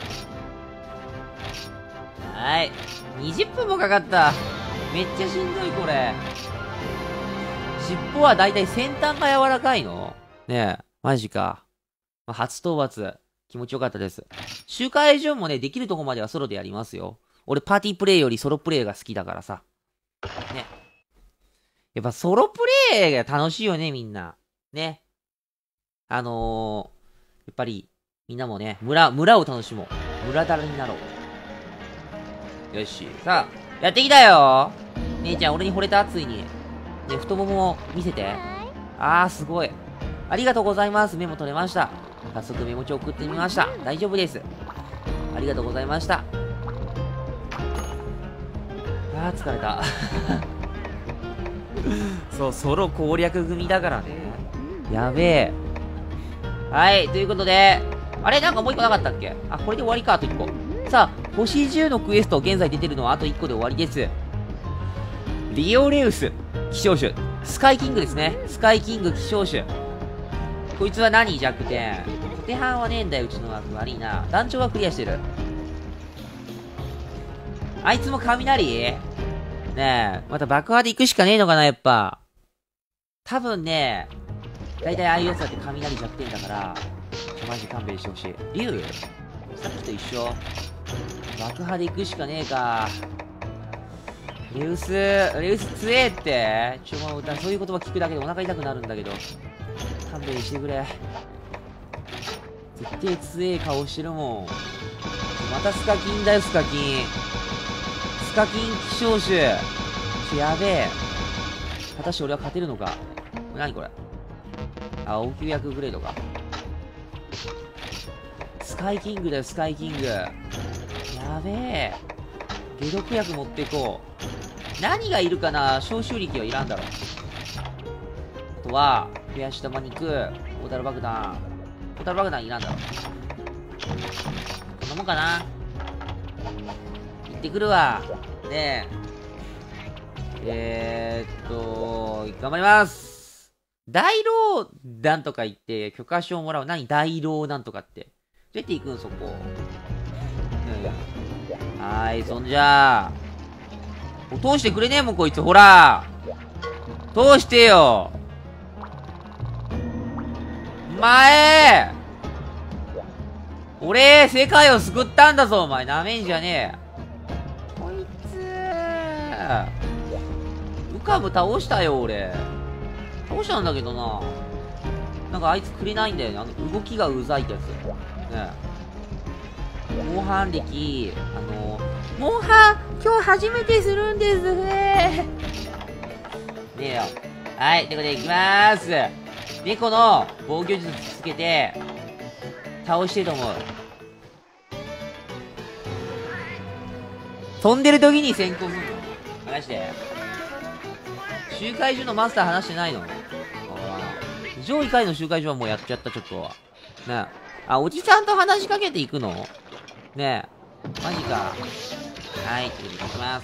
ーい。にじゅっぷんもかかった。めっちゃしんどいこれ。尻尾はだいたい先端が柔らかいのねえ、マジか。まあ、初討伐、気持ちよかったです。周回順もね、できるとこまではソロでやりますよ。俺パーティープレイよりソロプレイが好きだからさ。ね。やっぱソロプレイが楽しいよね、みんな。ね。あのー、やっぱり、みんなもね、村、村を楽しもう。村だらになろう。よし。さあ、やってきたよ。姉ちゃん、俺に惚れたついに。ね、太もも見せて。あー、すごい。ありがとうございます。メモ取れました。早速メモ帳送ってみました。大丈夫です。ありがとうございました。あー、疲れた。そう、ソロ攻略組だからね。やべえ。はい、ということで、あれなんかもう一個なかったっけ？あ、これで終わりか、あと一個。さあ、星じゅうのクエスト、現在出てるのはあと一個で終わりです。リオレウス、希少種。スカイキングですね。スカイキング希少種。こいつは何弱点。小手半はねえんだよ、うちの枠悪いな。団長がクリアしてる。あいつも雷？ねえ、また爆破で行くしかねえのかな、やっぱ。多分ね、だいたいああいうやつだって雷弱点だから、マジで勘弁してほしい。竜？さっきと一緒。爆破で行くしかねえか。レウス、レウス強えって。ちょ、もう、そういう言葉聞くだけでお腹痛くなるんだけど。勘弁してくれ。絶対強え顔してるもん。またスカキンだよ、スカキン。スカキン希少種。ちょ、やべえ。果たして俺は勝てるのか。何これ。あ、応急薬グレードか。スカイキングだよ、スカイキング。やべえ。解毒薬持っていこう。何がいるかな？消臭力はいらんだろ。あとは、増やし玉肉、ポータル爆弾。ポータル爆弾いらんだろ。こんなもんかな？行ってくるわ。ねえ。えーっと、頑張ります。大老弾とか言って許可証もらう。何大老弾とかって。どうやって行くんそこ。うん。はーい、そんじゃあ。通してくれねえもん、こいつ。ほら。通してよ。前俺、世界を救ったんだぞ、お前。なめんじゃねえ。こいつウカム倒したよ、俺。倒したんだけどな。なんかあいつくれないんだよね。あの、動きがうざいってやつ。ねえ。モンハン歴、あの、モンハン、今日初めてするんですね。ねえよ。はい、ということでいきまーす。猫の防御術つけて、倒してると思う。飛んでる時に先行するの話して。集会所のマスター話してないの？上位階の集会所はもうやっちゃった、ちょっと。ねえ。あ、おじさんと話しかけていくの？ねえ。マジか。はい、ということでいきます。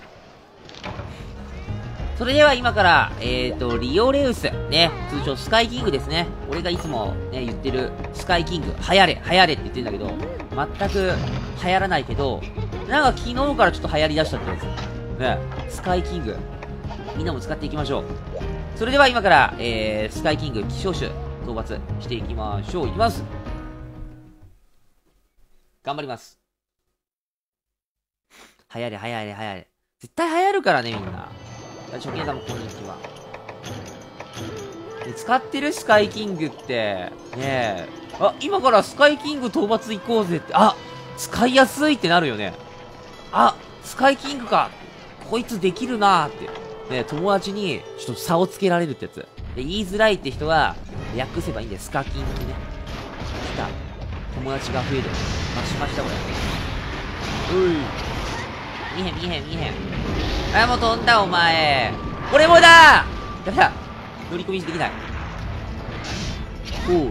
それでは今から、えーと、リオレウス。ね。通称スカイキングですね。俺がいつもね、言ってるスカイキング。流行れ、流行れって言ってんだけど、全く流行らないけど、なんか昨日からちょっと流行り出したってやつ。ね。スカイキング。みんなも使っていきましょう。それでは今から、えー、スカイキング希少種、討伐していきましょう。いきます。頑張ります。流行れ、流行れ、流行れ。絶対流行るからね、みんな。初見さんもこんにちは。で使ってるスカイキングって、ねえ。あ、今からスカイキング討伐行こうぜって。あ、使いやすいってなるよね。あ、 スカイキングかこいつできるなーって。ね、友達に、ちょっと差をつけられるってやつ。で、言いづらいって人は、訳せばいいんだよ。スカキングね。来た。友達が増える。マシマシだ、これ。うい。見へん、見へん、見へん。あ、もう飛んだ、お前。俺もだやべだ。乗り込みできない。おい。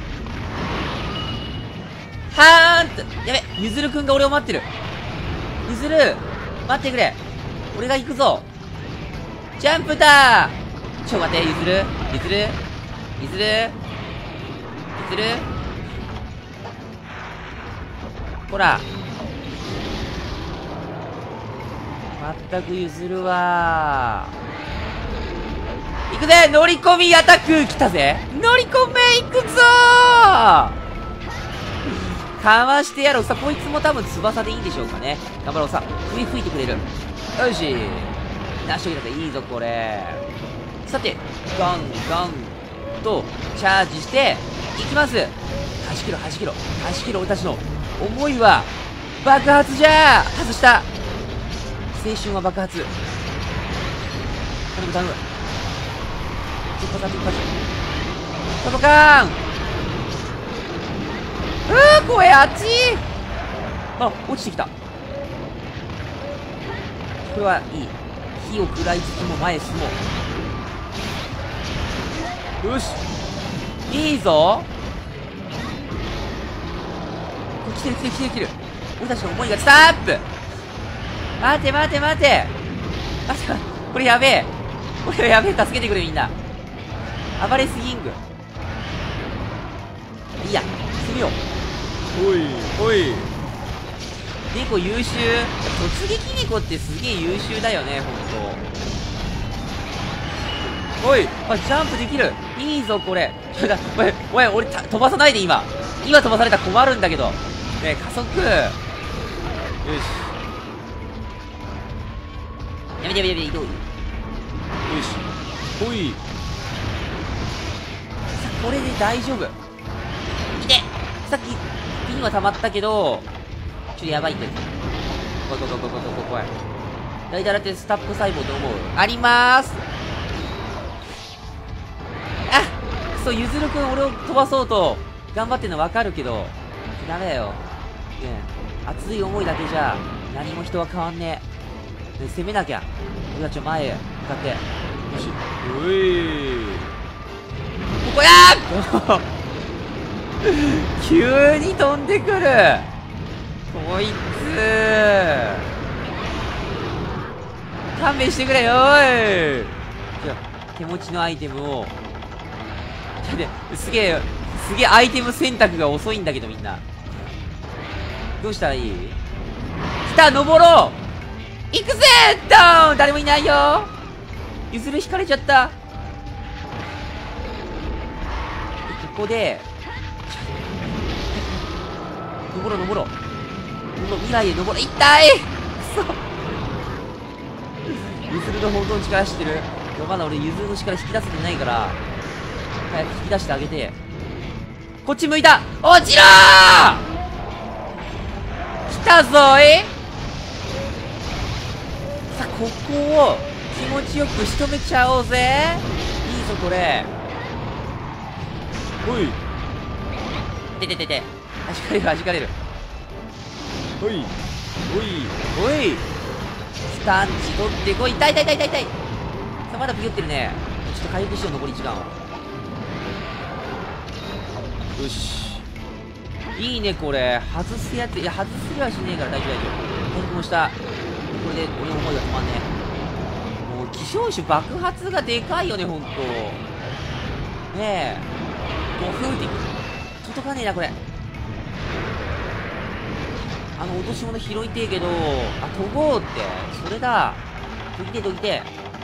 はーんと、やべ、ゆずるくんが俺を待ってる。ゆずる、待ってくれ。俺が行くぞ。ジャンプだー。ちょ、待って、ゆずる、ゆずる、ゆずる、ゆずる。ほら。まったく譲るわー。行くぜ、乗り込みアタック来たぜ。乗り込め行くぞー。かわしてやろう。さ、こいつも多分翼でいいんでしょうかね。頑張ろう。さ、笛吹いてくれる。よし。なしといたぜ。いいぞ、これ。さて、ガンガンと、チャージして、いきます。はじけろ、はじけろ。はじけろ、俺たちの思いは、爆発じゃー。外した。青春は爆発。頼む、頼む。一発、一発。届かーん。うー、怖え、あっちー。あ、落ちてきた。これはいい。火を食らいつつも前へ進もう。よし。いいぞ。来てる来てる来てる来てる。俺たちの思いがスターップ。待て待て待て。待て、これやべえ。これやべえ。助けてくれみんな。暴れすぎんぐ。いいや、進みよう。おいおい、猫優秀。突撃猫ってすげえ優秀だよね、ほんと。おい、あ、ジャンプできる。いいぞこれ。ちょっとおいおい、俺飛ばさないで。今今飛ばされたら困るんだけどね。加速。よし、やめてやめてやめて。どうよし、おい。さ、これで大丈夫。いて、さっきピンは溜まったけど、ちょっとやばいってやつ。怖い怖い怖い怖い怖い怖い。大体だってスタップ細胞と思うありまーす。あ、そう、ゆずるくん俺を飛ばそうと頑張ってんの分かるけど、ダメだよ。ねえ、熱い思いだけじゃ何も人は変わんねえ。ね、攻めなきゃ。俺たちを前へ向かって。よし、おい、ここやー急に飛んでくるこいつ。勘弁してくれよーい。じゃあ手持ちのアイテムをちょっとすげえすげえアイテム選択が遅いんだけど。みんなどうしたらいい？来た、登ろう。行くぜドーン。誰もいないよ。ゆずる引かれちゃった。ここで登ろう登ろう。この未来へ登ろう。痛いくそ。ゆずるの本当の力知ってる？まだ俺ゆずるの力引き出せてないから、早く引き出してあげて。こっち向いた。落ちろー。来たぞーい。さあ、ここを気持ちよく仕留めちゃおうぜ。いいぞこれ。おい、てててて、弾かれる弾かれる。おいおいおい、スタンチ取ってこい。痛い痛い痛い痛い痛い。さあ、まだビヨってるね。ちょっと回復しよう、残り時間を。よし、いいねこれ。外すやつ、いや外すはしねえから大丈夫大丈夫。回復もした。これで俺の思いが止まんねえ。もう希少種爆発がでかいよね、ほんと。ねえ、もうフーティング届かねえなこれ。あの落とし物拾いてえけど、あ、飛ぼうって。それだ。どきてどきて。よ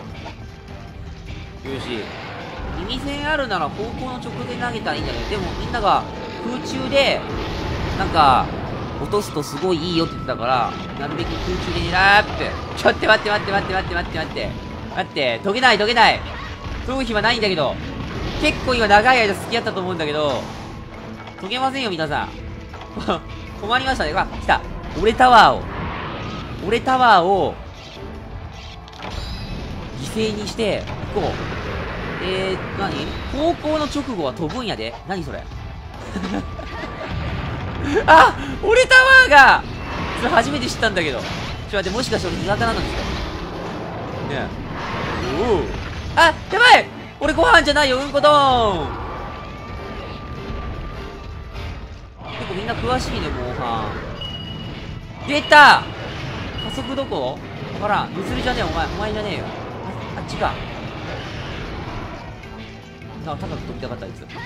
し、耳栓あるなら方向の直で投げたらいいんだけど、でもみんなが空中でなんか落とすとすごいいいよって言ってたから、なるべく空中で狙って。ちょっと待って待って待って待って待って待って待って、解けない解けない。解く暇ないんだけど。結構今長い間付き合ったと思うんだけど解けませんよ皆さん困りましたね。あ、来た。俺タワーを俺タワーを犠牲にして行こう。えー、何高校の直後は飛ぶんやで。何それあ、俺タワーがそれ初めて知ったんだけど。ちょっと待って、もしかして俺にわかなんですかねえ。おお。あ、やばい、俺ご飯じゃないよ、うんこどーん。結構みんな詳しいね、モンハン。出た、加速どこわからん。ゆずるじゃねえ、お前、お前じゃねえよ。あ、あっちか。なんか高く飛びたかった、あいつ。う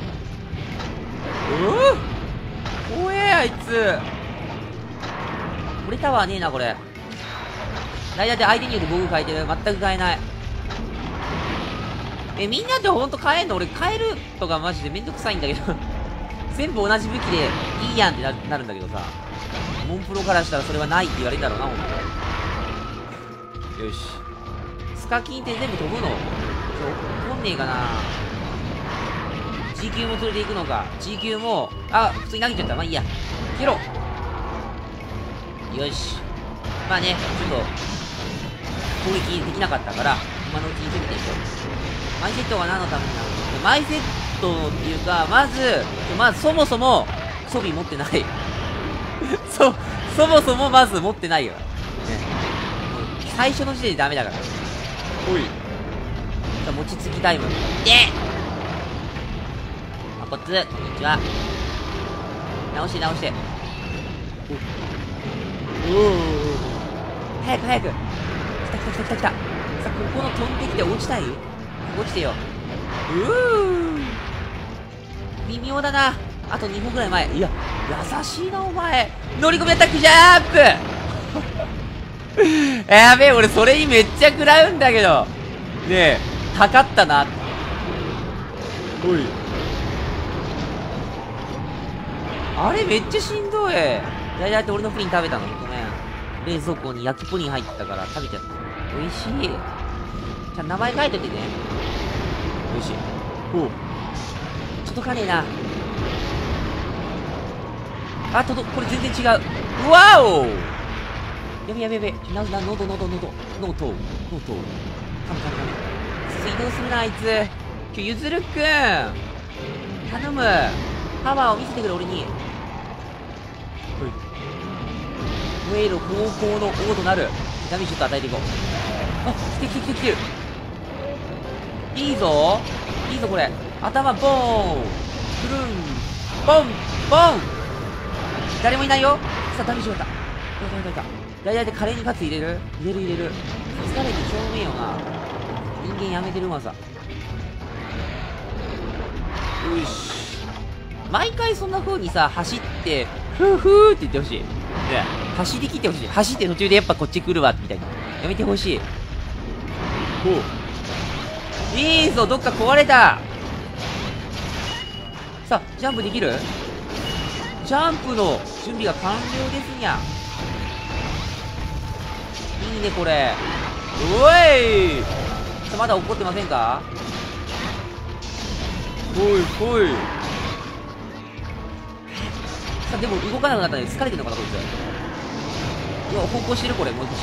ぅ怖え、あいつ。俺タワーねえな、これ。大体相手によって防具変えてる。全く変えない。え、みんなってほんと変えんの？俺変えるとかマジでめんどくさいんだけど。全部同じ武器でいいやんってな、なるんだけどさ。モンプロからしたらそれはないって言われるだろうな、ほんと。よし。スカキンって全部飛ぶの？そう、飛んねえかな。ジーキュー も連れて行くのか。 ジーキュー も、あ、普通に投げちゃった。まあいいや。蹴ろよし。まあね、ちょっと攻撃できなかったから今のうちに攻めていこう。マイセットは何のためになるの？マイセットっていうか、まずまずそもそも装備持ってないそそもそもまず持ってないよ、ね、最初の時点でダメだから。おい、さあ餅つきタイムであ、こっち、こんにちは。直して直して。おお、早く早く。来た来た来た来た来た。さあ、ここの飛んできて落ちたい？落ちてよ。うー微妙だな。あとにほんぐらい前。いや、優しいなお前。乗り込みアタックジャンプやべえ、俺それにめっちゃ食らうんだけど。ねえ、測ったな。おい、あれめっちゃしんどい。だいたい俺のプリン食べたの。ごめん。冷蔵庫に焼きプリン入ったから食べちゃった。美味しい。じゃあ名前書いといてね。美味しい。おう。届かねえな。あ、届、これ全然違う。うわおやべやべやべ。な、な、のどのどのど。ノート。ノート。カムカムカム。移動するな、あいつ。今日、ゆずるくん。頼む。パワーを見せてくれ、俺に。ウェイの方向の王となるダメージちょっと与えていこう。あ、来て来て来て来てる。いいぞいいぞ、これ。頭ボーンくるんボンボン。誰もいないよ。さあ、ダメージがった。いたいたいた。大々でカレーにカツ入れる入れる入れる。疲れて正面よな。人間やめてるうまさ。よし。毎回そんな風にさ、走ってフーフーって言ってほしい。走り切ってほしい。走って途中でやっぱこっち来るわみたいな。やめてほしい。ほう、いいぞ、どっか壊れた。さあ、ジャンプできる？ジャンプの準備が完了ですにゃ。いいねこれ。おい、さあ、まだ怒ってませんか？ほいほい。さあ、でも動かなくなったね。疲れてるのかなこいつ。いや、方向してるこれ。もう一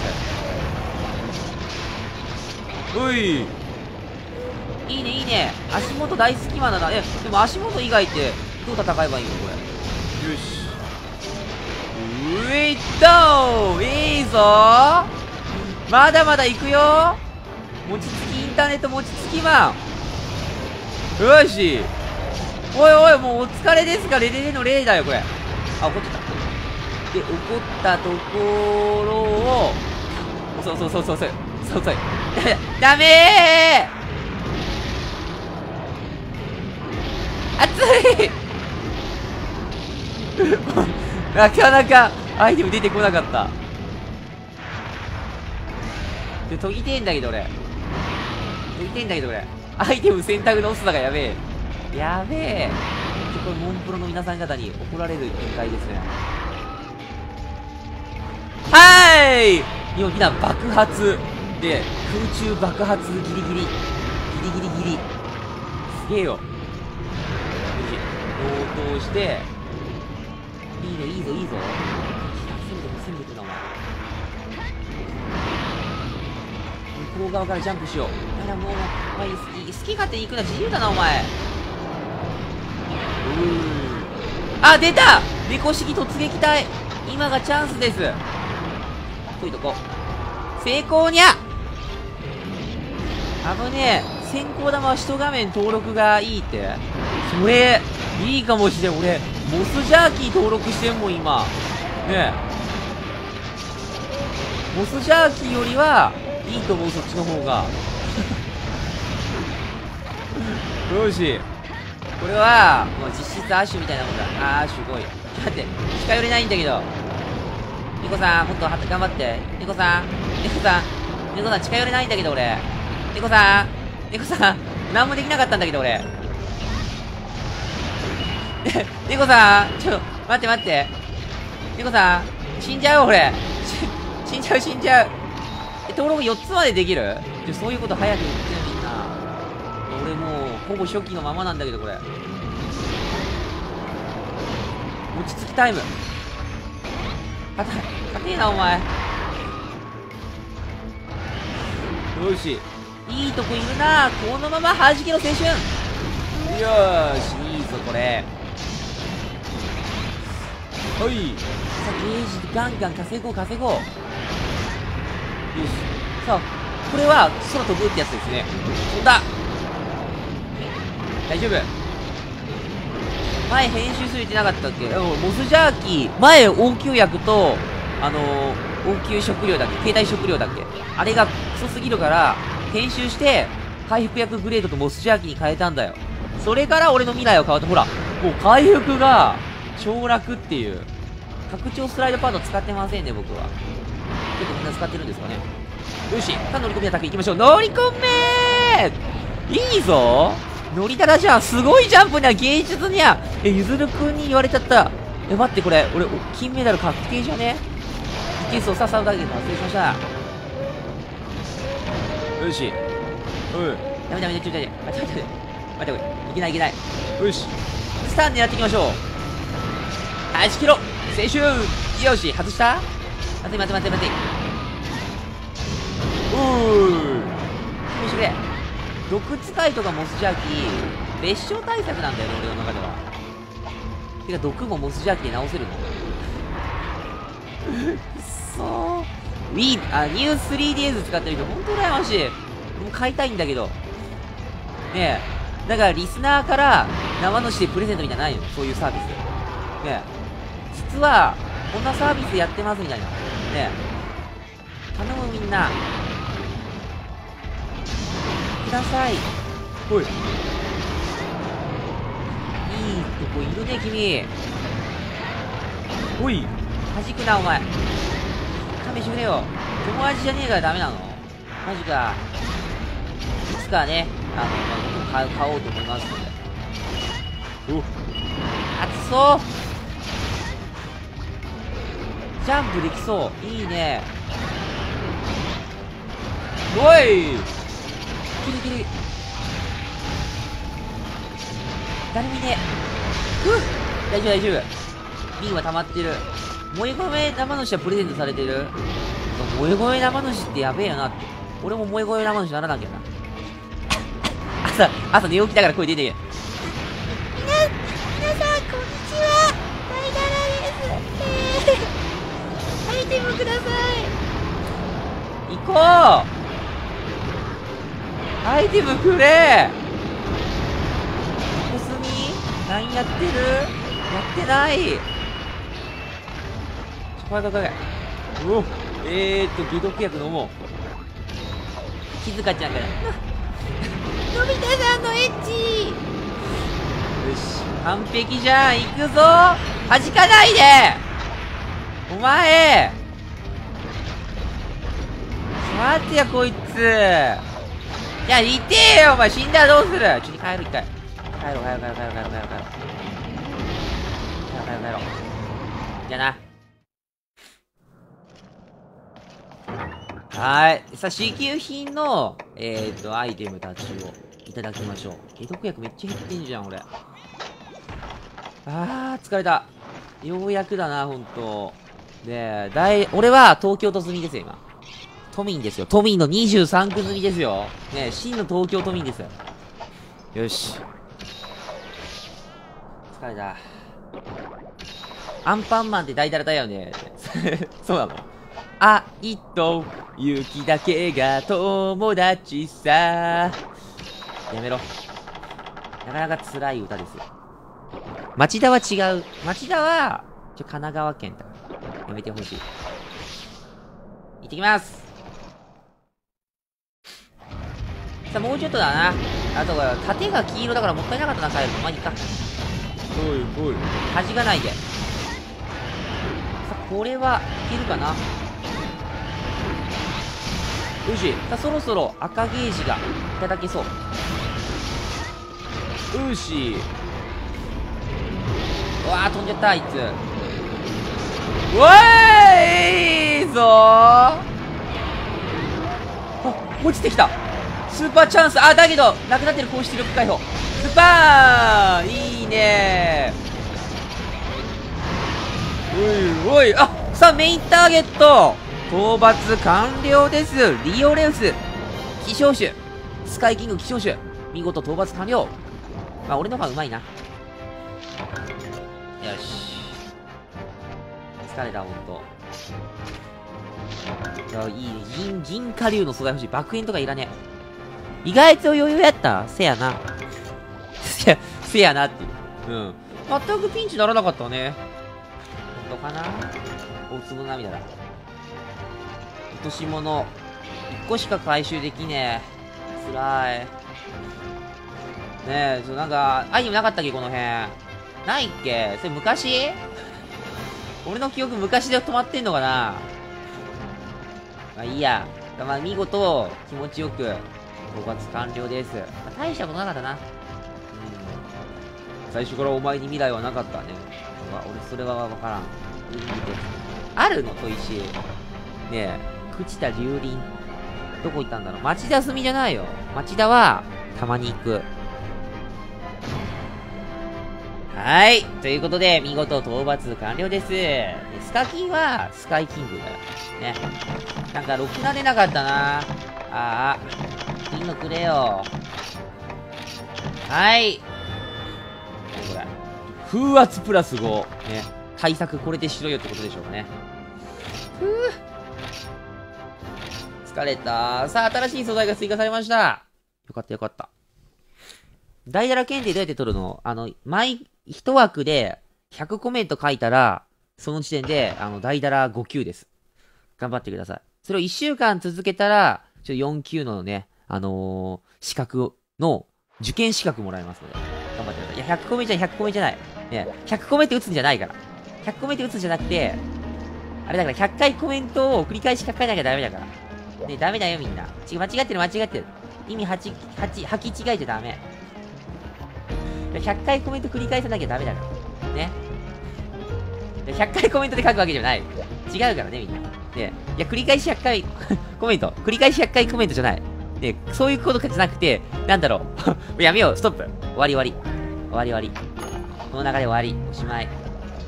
回。おい、いいねいいね。足元大好きマンだな。え、でも足元以外ってどう戦えばいいのこれ。よし、ウェイトいいぞー。まだまだ行くよ。餅つきインターネット餅つきマン。よし、おいおい、もうお疲れですか。レレレのレイだよこれ。あ、怒ってた。で、怒ったところを、そうそうそうそうそうそうそうダメー、熱いなかなかアイテム出てこなかった。で、研ぎてえんだけど俺。研ぎてえんだけど俺。アイテム選択の遅さがやべえ。やべえ。これモンプロの皆さん方に怒られる展開ですね。はーい、今みんな爆発で、空中爆発ギリギリギリギリギリギリすげえよ。よし、応答して、いいね、いいぞいいぞ。攻めてく攻めてくなお前。 向側からジャンプしよう。だからもう、まあ、いい好き勝手に行くのは自由だな、お前。うー。あ、出た猫式突撃隊。今がチャンスです。こいとこ。成功にゃ。危ねえ。先行玉は一画面登録がいいって。それ、いいかもしれん。俺、モスジャーキー登録してんもん、今。ねえ。モスジャーキーよりはいいと思う、そっちの方が。よし。これは、もう実質アッシュみたいなもんだ。あー、すごい。待って、近寄れないんだけど。猫さん、もっとは頑張って。猫さん、猫さん、猫さん近寄れないんだけど、俺。猫さん、猫さん、何もできなかったんだけど、俺。猫さん、ちょ、待って待って。猫さん、死んじゃう、俺。死んじゃう、死んじゃう。え、登録よっつまでできる？ちょ、そういうこと早く言ってみんな。俺もう、ほぼ初期のままなんだけど、これ。落ち着きタイム。硬い、硬いな、お前。よし。いいとこいるな。このまま弾けろ、青春。よーし、いいぞ、これ。はい。さあ、ゲージガンガン稼ごう、稼ごう。よし。さあ、これは空飛ぶってやつですね。飛んだ。大丈夫。前編集する言ってなかったっけ？モスジャーキー、前応急薬と、あのー、応急食料だっけ？携帯食料だっけ？あれがクソすぎるから、編集して、回復薬グレードとモスジャーキーに変えたんだよ。それから俺の未来は変わって、ほら、もう回復が、超楽っていう。拡張スライドパート使ってませんね、僕は。結構みんな使ってるんですかね。よし、さあ乗り込みアタック行きましょう。乗り込めー！いいぞ乗りたらじゃん。すごいジャンプにゃ、芸術にゃ。え、ゆずるくんに言われちゃった。え、待って、これ、俺、金メダル確定じゃね？いけそう、さあ、さあ、だけど、失礼しました。よし。うん。ダメダメ、ちょ、ちょ、ちょ、待って待って、待って、待って、いけないいけない。よし。スター狙っていきましょう。はちキロ青春よし、外した？待て待て待て待て。おー。決めしてくれ。毒使いとかモスジャーキー、別称対策なんだよね、俺の中では。てか、毒もモスジャーキーで直せるの？くっそー。ウィー、あ、ニュー スリーディーエス 使ってる人、ほんと羨ましい。もう買いたいんだけど。ねえ。だから、リスナーから生のしでプレゼントみたいなのないの？そういうサービス。ねえ。実は、こんなサービスやってますみたいな。ねえ。頼むみんな。ください。ほい。いいとこいるね、君。ほい。弾くな、お前。勘弁してくれよ。友達じゃねえからダメなの？マジか。いつかね、あの、まあ、買う、買おうと思いますので。おっ。熱そう。ジャンプできそう。いいね。おい！キリキリ。誰もいねえ。ふっ！大丈夫大丈夫。瓶は溜まってる。萌え声生主はプレゼントされてる。萌え声生主ってやべえよなって。俺も萌え声生主ならなきゃな。朝、朝寝起きだから声出てる。みな、皆さん、こんにちは。バイダラです。えー、アイテムください。行こう。アイテムくれ。コスミ何やってる？やってない。怖い怖い怖い。おえーっと、解毒薬飲もう。静香ちゃんから。のび太さんのエッチ。よし。完璧じゃん。行くぞ。弾かないで。お前。待ってや、こいつ。いや、いてえよ、お前。死んだらどうする？ちょっと帰る、一回。帰ろう、帰ろう、帰ろう、帰ろう、帰ろう、帰ろう、帰ろう。帰ろう、帰ろう、帰ろう。じゃあな。はい。さあ、支給品の、えーと、アイテムたちをいただきましょう。解毒薬めっちゃ減ってんじゃん、俺。あー、疲れた。ようやくだな、ほんと。で、だい、俺は東京都済みですよ、今。 都民ですよ。都民のにじゅうさん区積みですよ。ね、真の東京都民ですよ。よし。疲れた。アンパンマンって大体だよね。そうなの？愛と雪だけが友達さ。やめろ。なかなか辛い歌ですよ。町田は違う。町田は、ちょ、神奈川県だ。やめてほしい。行ってきます。さあ、もうちょっとだな。あとは、縦が黄色だからもったいなかったな、帰るの。まあ、いいか。おいおい。弾かないで。さあ、これは、いけるかな。よし。さあ、そろそろ赤ゲージがいただけそう。よし。うわー、飛んじゃった、あいつ。うわーいいぞー。あ、落ちてきた。スーパーチャンス。あ、だけど、なくなってる高出力解放。スパーンいいねー。おいおい。あ、さあ、メインターゲット。討伐完了です。リオレウス。希少種。スカイキング希少種。見事討伐完了。まあ、俺の方がうまいな。よし。疲れた、ほんと。いや、いいね。銀、銀火竜の素材欲しい。爆炎とかいらねえ。意外と余裕やった。せやな。せや、せやなっていう。うん。全くピンチならなかったね。ほんとかな。大粒の涙だ。落とし物。一個しか回収できねえ。つらい。ねえ、ちょ、なんか、アイテムなかったっけこの辺。ないっけそれ昔俺の記憶昔で止まってんのかな。まあいいや。まあ見事、気持ちよく、討伐完了です。まあ、大したことなかったな。うん。最初からお前に未来はなかったね。まあ、俺それはわからん。あるの砥石。ねえ、朽ちた竜林。どこ行ったんだろう。町田住みじゃないよ。町田は、たまに行く。はい。ということで、見事討伐完了です。スカキンは、スカイキングだよ。ね。なんか、ろくなれなかったな。ああ。いいのくれよ。はい。これ。風圧プラスご。ね。対策これでしろよってことでしょうかね。ふぅ。疲れた。さあ、新しい素材が追加されました。よかったよかった。大ダラ検定どうやって取るの？あの、毎、一枠でひゃくコメント書いたら、その時点で、あの、大ダラご級です。頑張ってください。それをいっしゅうかん続けたら、ちょっとよん級のね、あのー、資格の、受験資格もらえますので、頑張ってください。いや、ひゃくコメじゃない、ひゃくコメじゃない。ね、ひゃくコメって打つんじゃないから。ひゃくコメって打つんじゃなくて、あれだからひゃっかいコメントを繰り返し書かなきゃダメだから。ね、ダメだよみんな。違う、間違ってる間違ってる。意味はち、はち、履き違えちゃダメ。ひゃっかいコメント繰り返さなきゃダメだから。ね。ひゃっかいコメントで書くわけじゃない。違うからね、みんな。ね。いや、繰り返しひゃっかいコメント。繰り返しひゃっかいコメントじゃない。ね、そういうことじゃなくて、なんだろう。やめよう、ストップ。終わり終わり。終わり終わり。この流れ終わり。おしまい。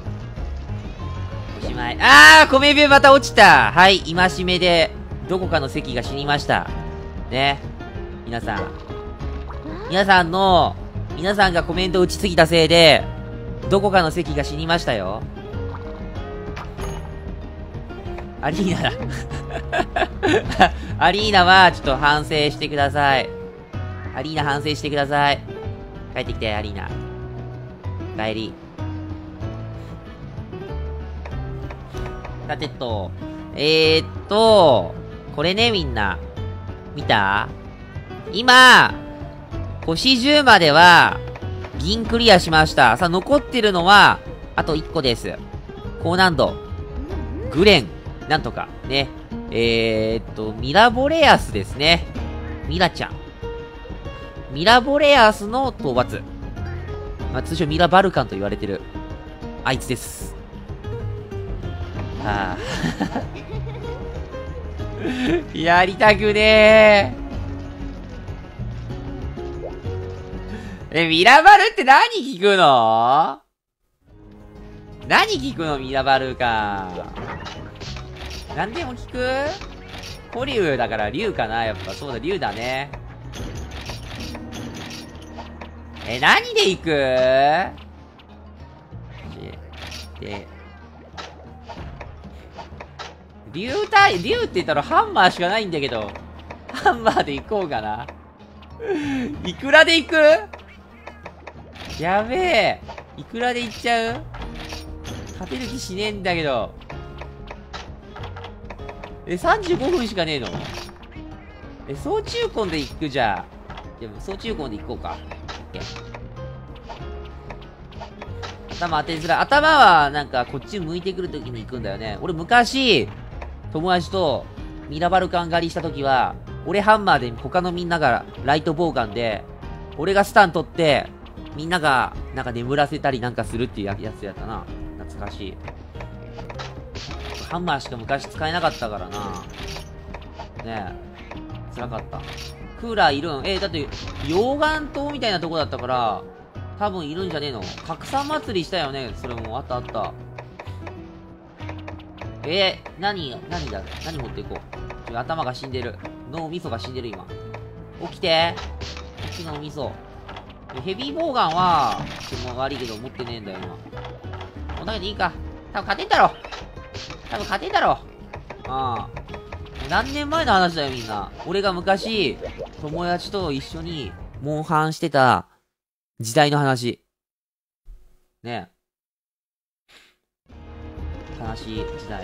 おしまい。あー、米部また落ちた。はい、戒めで、どこかの席が死にました。ね。皆さん。皆さんの、皆さんがコメント打ちすぎたせいで、どこかの席が死にましたよ。アリーナだ。アリーナは、ちょっと反省してください。アリーナ反省してください。帰ってきて、アリーナ。帰り。さてと、えーっと、これね、みんな。見た？今、星じゅうまでは、銀クリアしました。さあ、残ってるのは、あといっこです。高難度。グレン。なんとか。ね。えーっと、ミラボレアスですね。ミラちゃん。ミラボレアスの討伐。まあ、通称ミラバルカンと言われてる。あいつです。はぁ。やりたくねー。え、ミラバルって何聞くの？何聞くのミラバルか。何でも聞く？ 古竜だから竜かなやっぱ。そうだ、竜だね。え、何で行くで、竜体、竜って言ったらハンマーしかないんだけど。ハンマーで行こうかな。いくらで行くやべえ。いくらで行っちゃう勝てる気しねえんだけど。え、さんじゅうごふんしかねえのえ、総中根で行くじゃん。でも、総中根で行こうか。オッケー。頭当てづらい。頭は、なんか、こっち向いてくるときに行くんだよね。俺、昔、友達と、ミラバルカン狩りしたときは、俺ハンマーで他のみんながライトボウガンで、俺がスタン取って、みんなが、なんか眠らせたりなんかするっていうやつやったな。懐かしい。ハンマーしか昔使えなかったからな。ねえ。辛かった。クーラーいるんえー、だって、溶岩島みたいなとこだったから、多分いるんじゃねえの拡散祭りしたよねそれも。あったあった。えー、何、何だ何持っていこう。ちょ、頭が死んでる。脳みそが死んでる今。起きて。起き脳みそ。ヘビーボウガンは、ちょっと悪いけど持ってねえんだよ今。こんだけでいいか。多分勝てんだろ。多分勝てんだろ。ああ。何年前の話だよみんな。俺が昔、友達と一緒に、モンハンしてた、時代の話。ねえ。悲しい時代。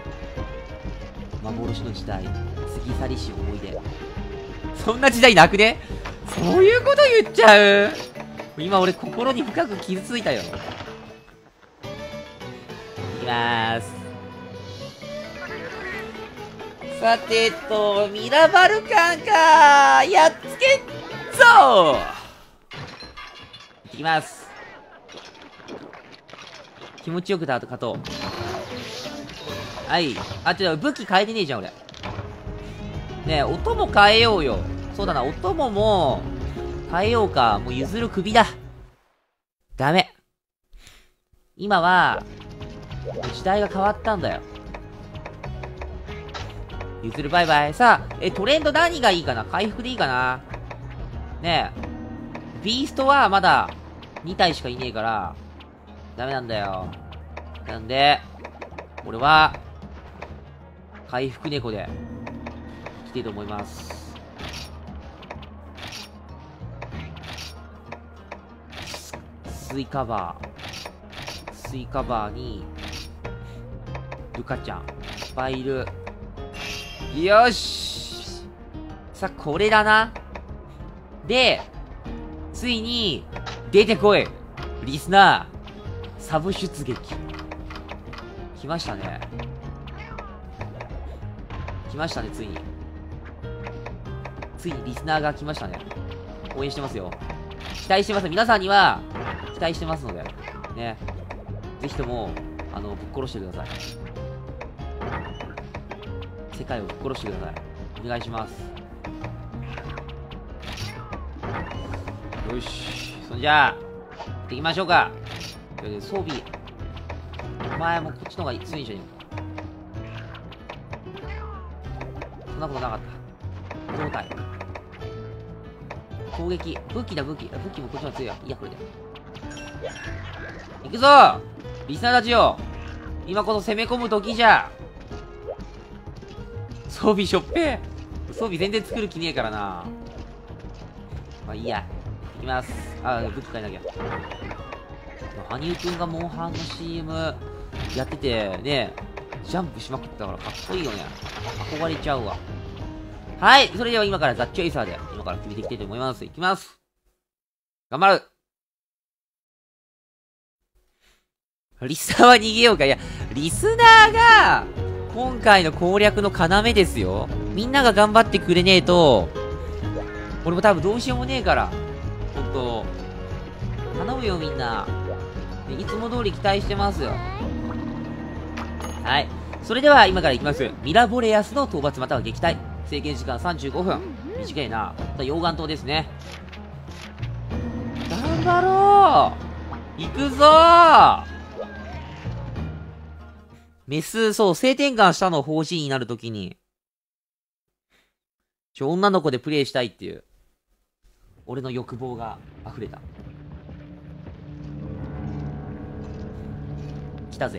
幻の時代。過ぎ去りし思い出。そんな時代なくねそういうこと言っちゃう今俺心に深く傷ついたよ。いきまーす。さてと、ミラバルカンかーやっつけっぞーいきます。気持ちよくだと勝とう。はい。あ、ちょっと武器変えてねえじゃん俺。ねえ、音も変えようよ。そうだな、音ももう、変えようか。もう譲る首だ。ダメ。今は、時代が変わったんだよ。譲るバイバイ。さあ、え、トレンド何がいいかな回復でいいかなねえ。ビーストはまだに体しかいねえから、ダメなんだよ。なんで、俺は、回復猫で、来ていいと思います。スイカバー。スイカバーに、ルカちゃん。いっぱいいる。よしさあ、これだな。で、ついに、出てこいリスナーサブ出撃。来ましたね。来ましたね、ついに。ついにリスナーが来ましたね。応援してますよ。期待してます。皆さんには、期待してますので。ね。ぜひとも、あの、ぶっ殺してください。世界をぶっ殺してください。お願いします。よし。そんじゃあ、行ってきましょうか。装備。お前もこっちの方が強いんじゃねえか。そんなことなかった。胴体。攻撃。武器だ、武器。武器もこっちの方が強いや。いや、これで。行くぞリスナーたちよ今こそ攻め込む時じゃ装備しょっぺ装備全然作る気ねえからな。まあいいや。いきます。あ、武器変えなきゃ。羽生くんがモンハンの シーエム やってて、ね、ジャンプしまくったからかっこいいよね。憧れちゃうわ。はい。それでは今からザッチョイサーで、今から決めていきたいと思います。いきます。頑張るリスナーは逃げようか。いや、リスナーが、今回の攻略の要ですよ。みんなが頑張ってくれねえと、俺も多分どうしようもねえから。ほんと。頼むよみんな。いつも通り期待してますよ。はい。それでは今から行きます。ミラボレアスの討伐または撃退。制限時間さんじゅうごふん。短いな。溶岩島ですね。頑張ろう行くぞーメス、そう、性転換したの方針になるときに、 ちょ、女の子でプレイしたいっていう、俺の欲望が溢れた。来たぜ。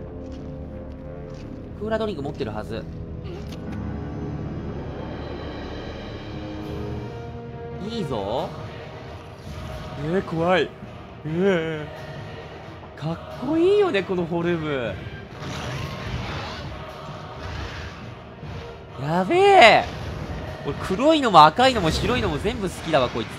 クーラードリンク持ってるはず。いいぞ。えー、怖い。えー、かっこいいよね、このフォルム。やべえ。俺黒いのも赤いのも白いのも全部好きだわ、こいつ。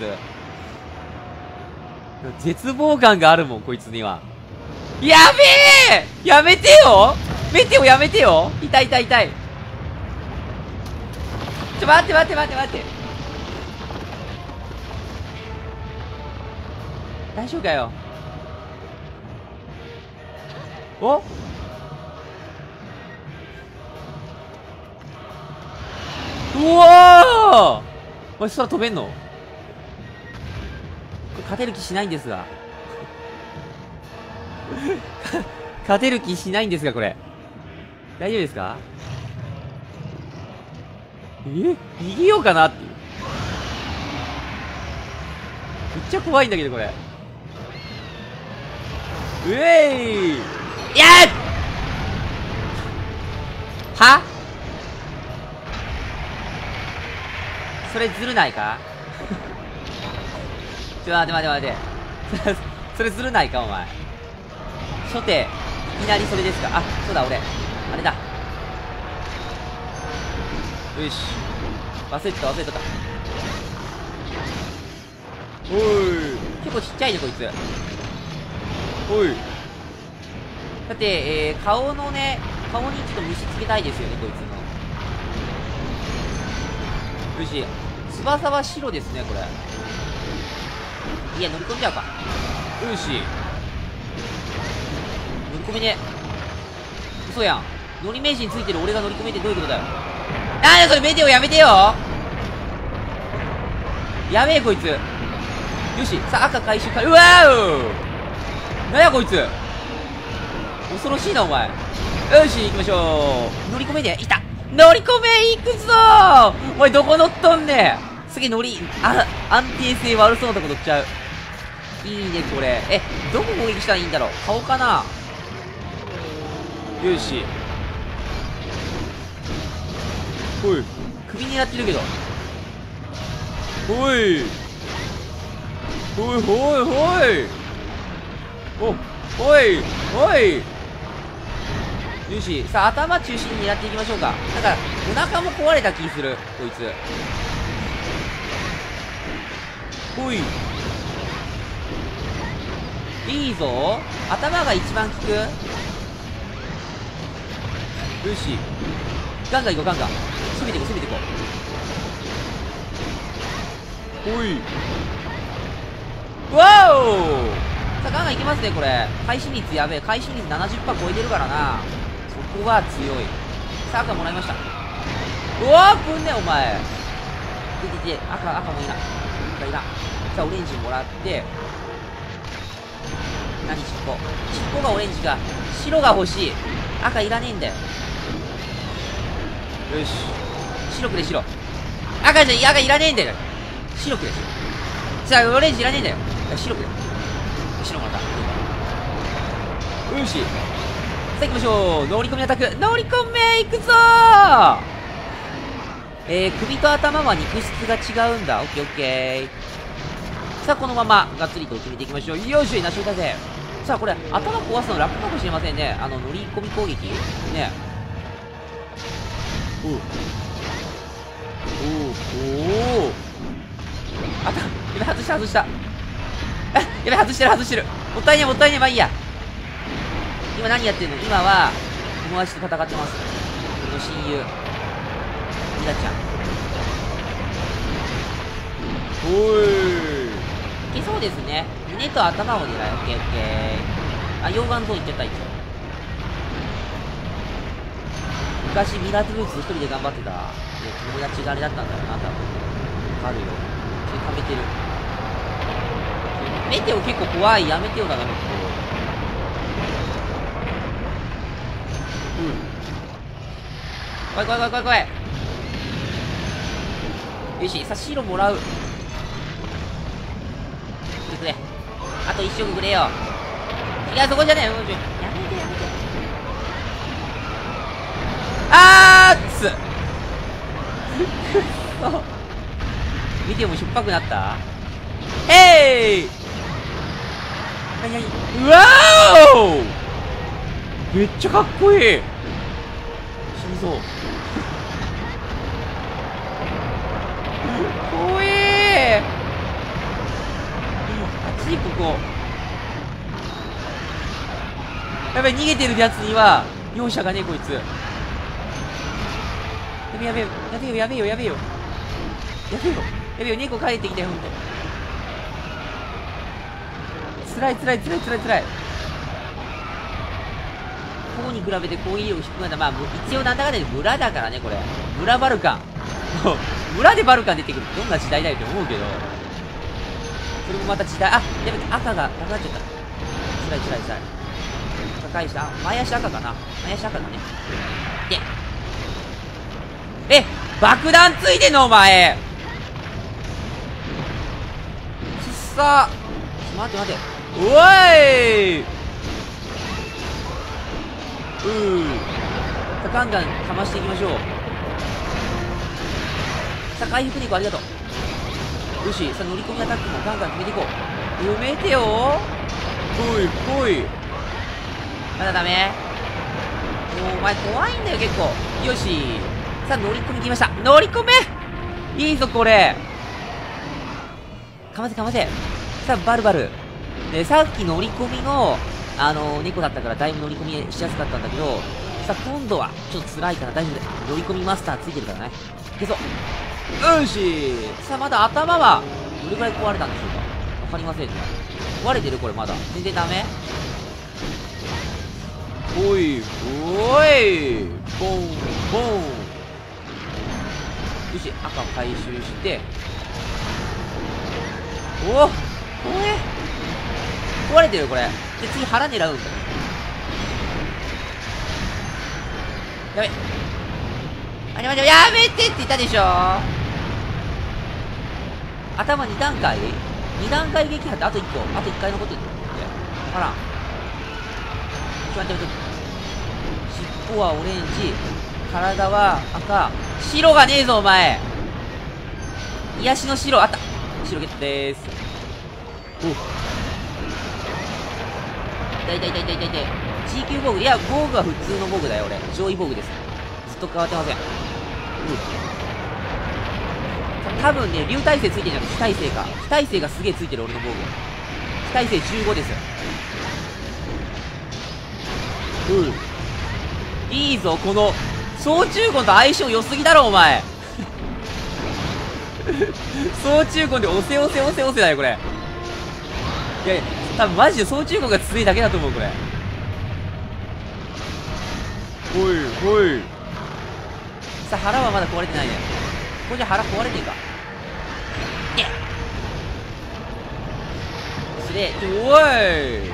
絶望感があるもん、こいつには。やべえ。やめてよ。メテオやめてよ。痛い痛い痛い。ちょ、待って待って待って待って。大丈夫かよ。お、うわー、おい、空飛べんの？これ勝てる気しないんですが。勝てる気しないんですが、これ。大丈夫ですか？え？逃げようかなっていう。めっちゃ怖いんだけど、これ。うえい！いやー！は？それずるないか？ちょ、待って待って待って。それずるないか、お前。初手、いきなりそれですか？あ、そうだ、俺。あれだ。よし。忘れてた、忘れてた。おい。結構ちっちゃいね、こいつ。おい。だって、えー、顔のね、顔にちょっと虫つけたいですよね、こいつの。よし。翼は白ですね、これ。いや、乗り込んじゃうか。よし。乗り込めね。嘘やん。乗り名人ついてる俺が乗り込めってどういうことだよ。なんだそれ、メテオやめてよ。やべえ、こいつ。よし。さあ、赤回収か。うわー。なんや、こいつ。恐ろしいな、お前。よし、行きましょう。乗り込めね。いた。乗り込め、行くぞー。お前、どこ乗っとんねん。すげえ乗り、あ、安定性悪そうなとこ乗っちゃう。いいね、これ。え、どこ攻撃したらいいんだろう。顔かな。よし。おい、首狙ってるけど。おい。おい、おい、おい。お、おい、おい。よし。さあ、頭中心に狙っていきましょうか。なんか、お腹も壊れた気する、こいつ。おい。いいぞ。頭が一番効く。よし。ガンガンいこう、ガンガン。攻めていこう、攻めていこう。おい。わお。さあ、ガンガンいきますね、これ。回収率やべえ。回収率 ななじゅっパーセント 超えてるからな。そこは強い。さあ、赤もらいました。うわー、くんね、お前。ででで、赤、赤もいいな。赤いな。さあ、オレンジもらって、何尻尾。尻尾がオレンジか。白が欲しい。赤いらねえんだよ。よし。白くれ、白。赤じゃ、赤いらねえんだよ。白くれ。さあ、オレンジいらねえんだよ。白くれ。白もらった。よし。さあ、行きましょう。乗り込みアタック。乗り込め、行くぞー。えー、首と頭は肉質が違うんだ。オッケーオッケー。さあ、このままがっつりと決めていきましょう。よし、ナショだぜ。さあ、これ頭壊すの楽かもしれませんね。あの乗り込み攻撃ね。おうおうおお。あた、やべ、外した外した。あ、やべ、外してる外してる。もったいねえもったいねえ。まあいいや。今何やってんの？今は友達と戦ってます。俺の親友ミラちゃん。おい、いけそうですね。胸と頭を狙い。オッケーオッケー。あ、溶岩ゾーン行っちゃった、一応。昔ミラートルーツ一人で頑張ってた、ね、友達があれだったんだよな、多分。わかるよ。それ溜めてる。メテオ結構怖い。やめてよ、だな、メテオ。うん。怖い怖い怖い怖い怖い。 よし、さ、白もらう。くれくれ。あと一色くれよ。いや、そこじゃねえ。やめてやめて。あーっつ見てもしょっぱくなった。へい。なになに。うわーお、めっちゃかっこいい。死にそう。怖えー。熱いここ。やばい、逃げてるやつには容赦がねえこいつ。やべやべやべよやべよやべよやべよやべよ。猫帰ってきたよほんと。つらいつらいつらいつらいつらい。こうに比べて攻撃力低くなった。まあ一応なんだかんだで村だからねこれ。村バルカン村でバルカン出てくる。どんな時代だよって思うけど、それもまた時代。あ、やべ、赤がなくなっちゃった。つらいつらいつらい。返した。前足赤かな。前足赤だね。で、え、爆弾ついてんのお前。ちっさ。待って待って。おい。うー。さあ、ガンガンかましていきましょう。さあ、回復肉ありがとう。よし、さあ、乗り込みアタックもガンガン決めていこう。埋めてよー。おい、おい。まだダメ。お前怖いんだよ結構。よし、さあ乗り込みきました。乗り込め。いいぞこれ。かませかませ。さあバルバルで、さっき乗り込みのあのー、猫だったからだいぶ乗り込みしやすかったんだけど、さあ今度はちょっと辛いから大丈夫だ。乗り込みマスターついてるからね。いけそう。よし。さあまだ頭はどれくらい壊れたんでしょうか。わかりませんね。壊れてるこれまだ全然ダメ。おいおい、ボンボン。よし、赤回収して。おお、これ壊れてるこれ。で次腹狙うんだ。やべ、あれ待て、やめてって言ったでしょ。頭に段階に段階撃破ってあといっこ、あといっかい残ってるって分からん。ちょっと待って待って。尻尾はオレンジ、体は赤、白がねえぞお前。癒しの白あった。白ゲットでーす。おっ、痛い痛い痛い痛い痛い痛い。 ジーキュー 防具。いや防具は普通の防具だよ俺。上位防具です。ずっと変わってません。うん、多分ね流体性ついてるんじゃなくて非耐性か。非耐性がすげえついてる俺の防具。非耐性じゅうごです。うん、いいぞこの総中魂と相性良すぎだろお前総中魂で押せ押せ押せ押せだよこれ。いやいや多分マジで総中魂が強いだけだと思うこれ。おいおい。さあ腹はまだ壊れてないね。ここじゃ腹壊れてるか。いやすれおい。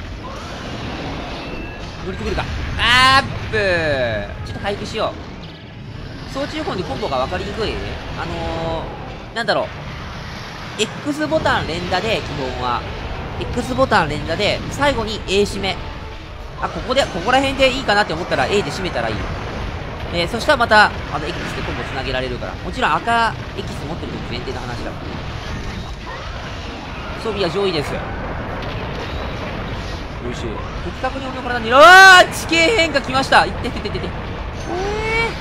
乗り込めるか。あーっぶ。ちょっと回復しよう。総中魂でコンボが分かりにくい。あのー、なんだろう X ボタン連打で、基本は X ボタン連打で最後に A 締め。あ、ここでここら辺でいいかなって思ったら A で締めたらいい。えー、そしたらまたあの X でコンボつなげられるから。もちろん赤 X 持ってる時前提の話だから。装備は上位です。よし、的確に俺の体に、あー地形変化きました。いってってってってって、え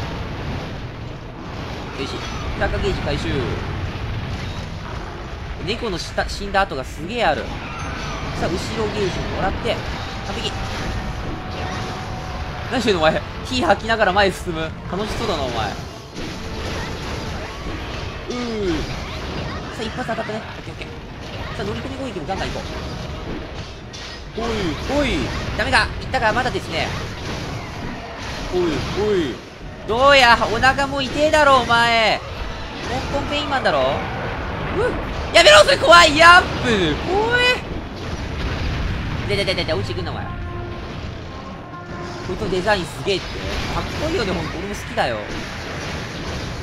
ー、よし、高ゲージ回収。猫の下死んだ跡がすげえある。さあ後ろゲージもらって完璧。何してんのお前。火吐きながら前進む。楽しそうだなお前。うーさあ一発当たったね。オッケーオッケー。さあ乗り込み攻撃もガンガンいこう。おいおい、ダメか。いったか。まだですね。おいおい、どうやお腹も痛えだろお前。香港ペインマンだろ。うっ、やめろそれ怖い。やっぶ怖え。ででででで落ちてくんなお前。こいつのデザインすげえってかっこいいよねほんと。俺も好きだよ。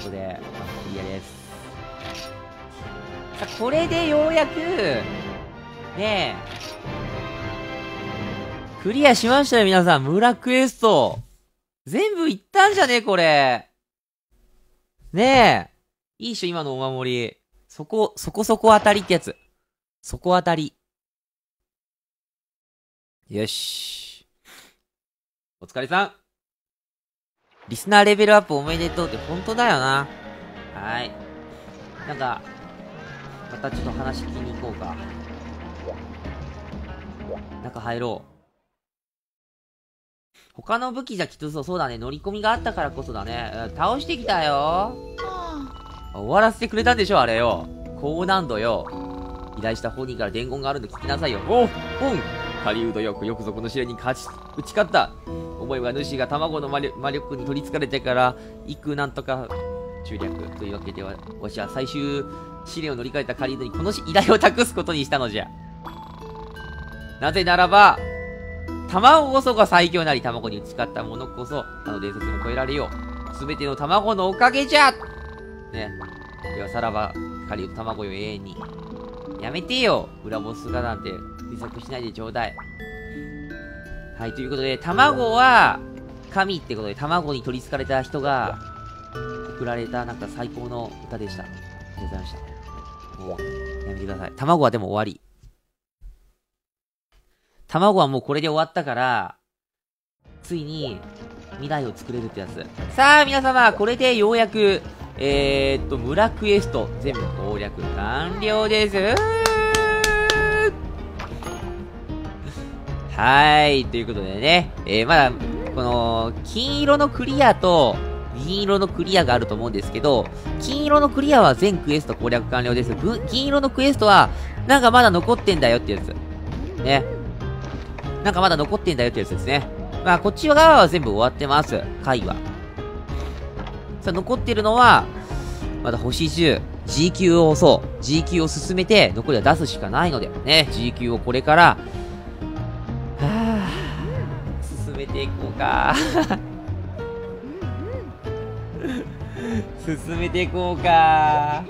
ことで、クリアです。さあ、これでようやく、ねえ、クリアしましたよ、皆さん。村クエスト。全部いったんじゃねこれ。ねえ。いいっしょ、今のお守り。そこ、そこそこ当たりってやつ。そこ当たり。よし。お疲れさん。リスナーレベルアップおめでとうって本当だよな。はい。なんか、またちょっと話聞きに行こうか。中入ろう。他の武器じゃきつそう。そうだね。乗り込みがあったからこそだね。うん、倒してきたよ。終わらせてくれたんでしょあれよ。高難度よ。依頼した本人から伝言があるんで聞きなさいよ。おっ本狩人よくよくぞこの試練に勝ち、打ち勝った。思えば主が卵の魔力魔力に取り憑かれてから、幾なんとか中略というわけでは、わしは最終試練を乗り換えた狩人にこの依頼を託すことにしたのじゃ。なぜならば、卵こそが最強なり、卵に打ち勝ったものこそ、あの伝説も超えられよう。すべての卵のおかげじゃね。ではさらば、狩人卵よ永遠に。やめてよ裏ボスがなんて推測しないでちょうだい。はい、ということで、卵は、神ってことで、卵に取り憑かれた人が、送られた、なんか最高の歌でした。ありがとうございました。もう、やめてください。卵はでも終わり。卵はもうこれで終わったから、ついに、未来を作れるってやつ。さあ、皆様、これでようやく、えーっと、村クエスト、全部攻略完了です。はい、ということでね、えー、まだ、この、金色のクリアと、銀色のクリアがあると思うんですけど、金色のクリアは全クエスト攻略完了です。銀色のクエストは、なんかまだ残ってんだよってやつ。ね。なんかまだ残ってんだよってやつですね。まあ、こっち側は全部終わってます。回は。さあ、残ってるのは、まだ星じゅう、ジー 級を、そう、ジー 級を進めて、残りは出すしかないので、ね、ジー 級をこれから、はぁ、進めていこうか。進めていこうか。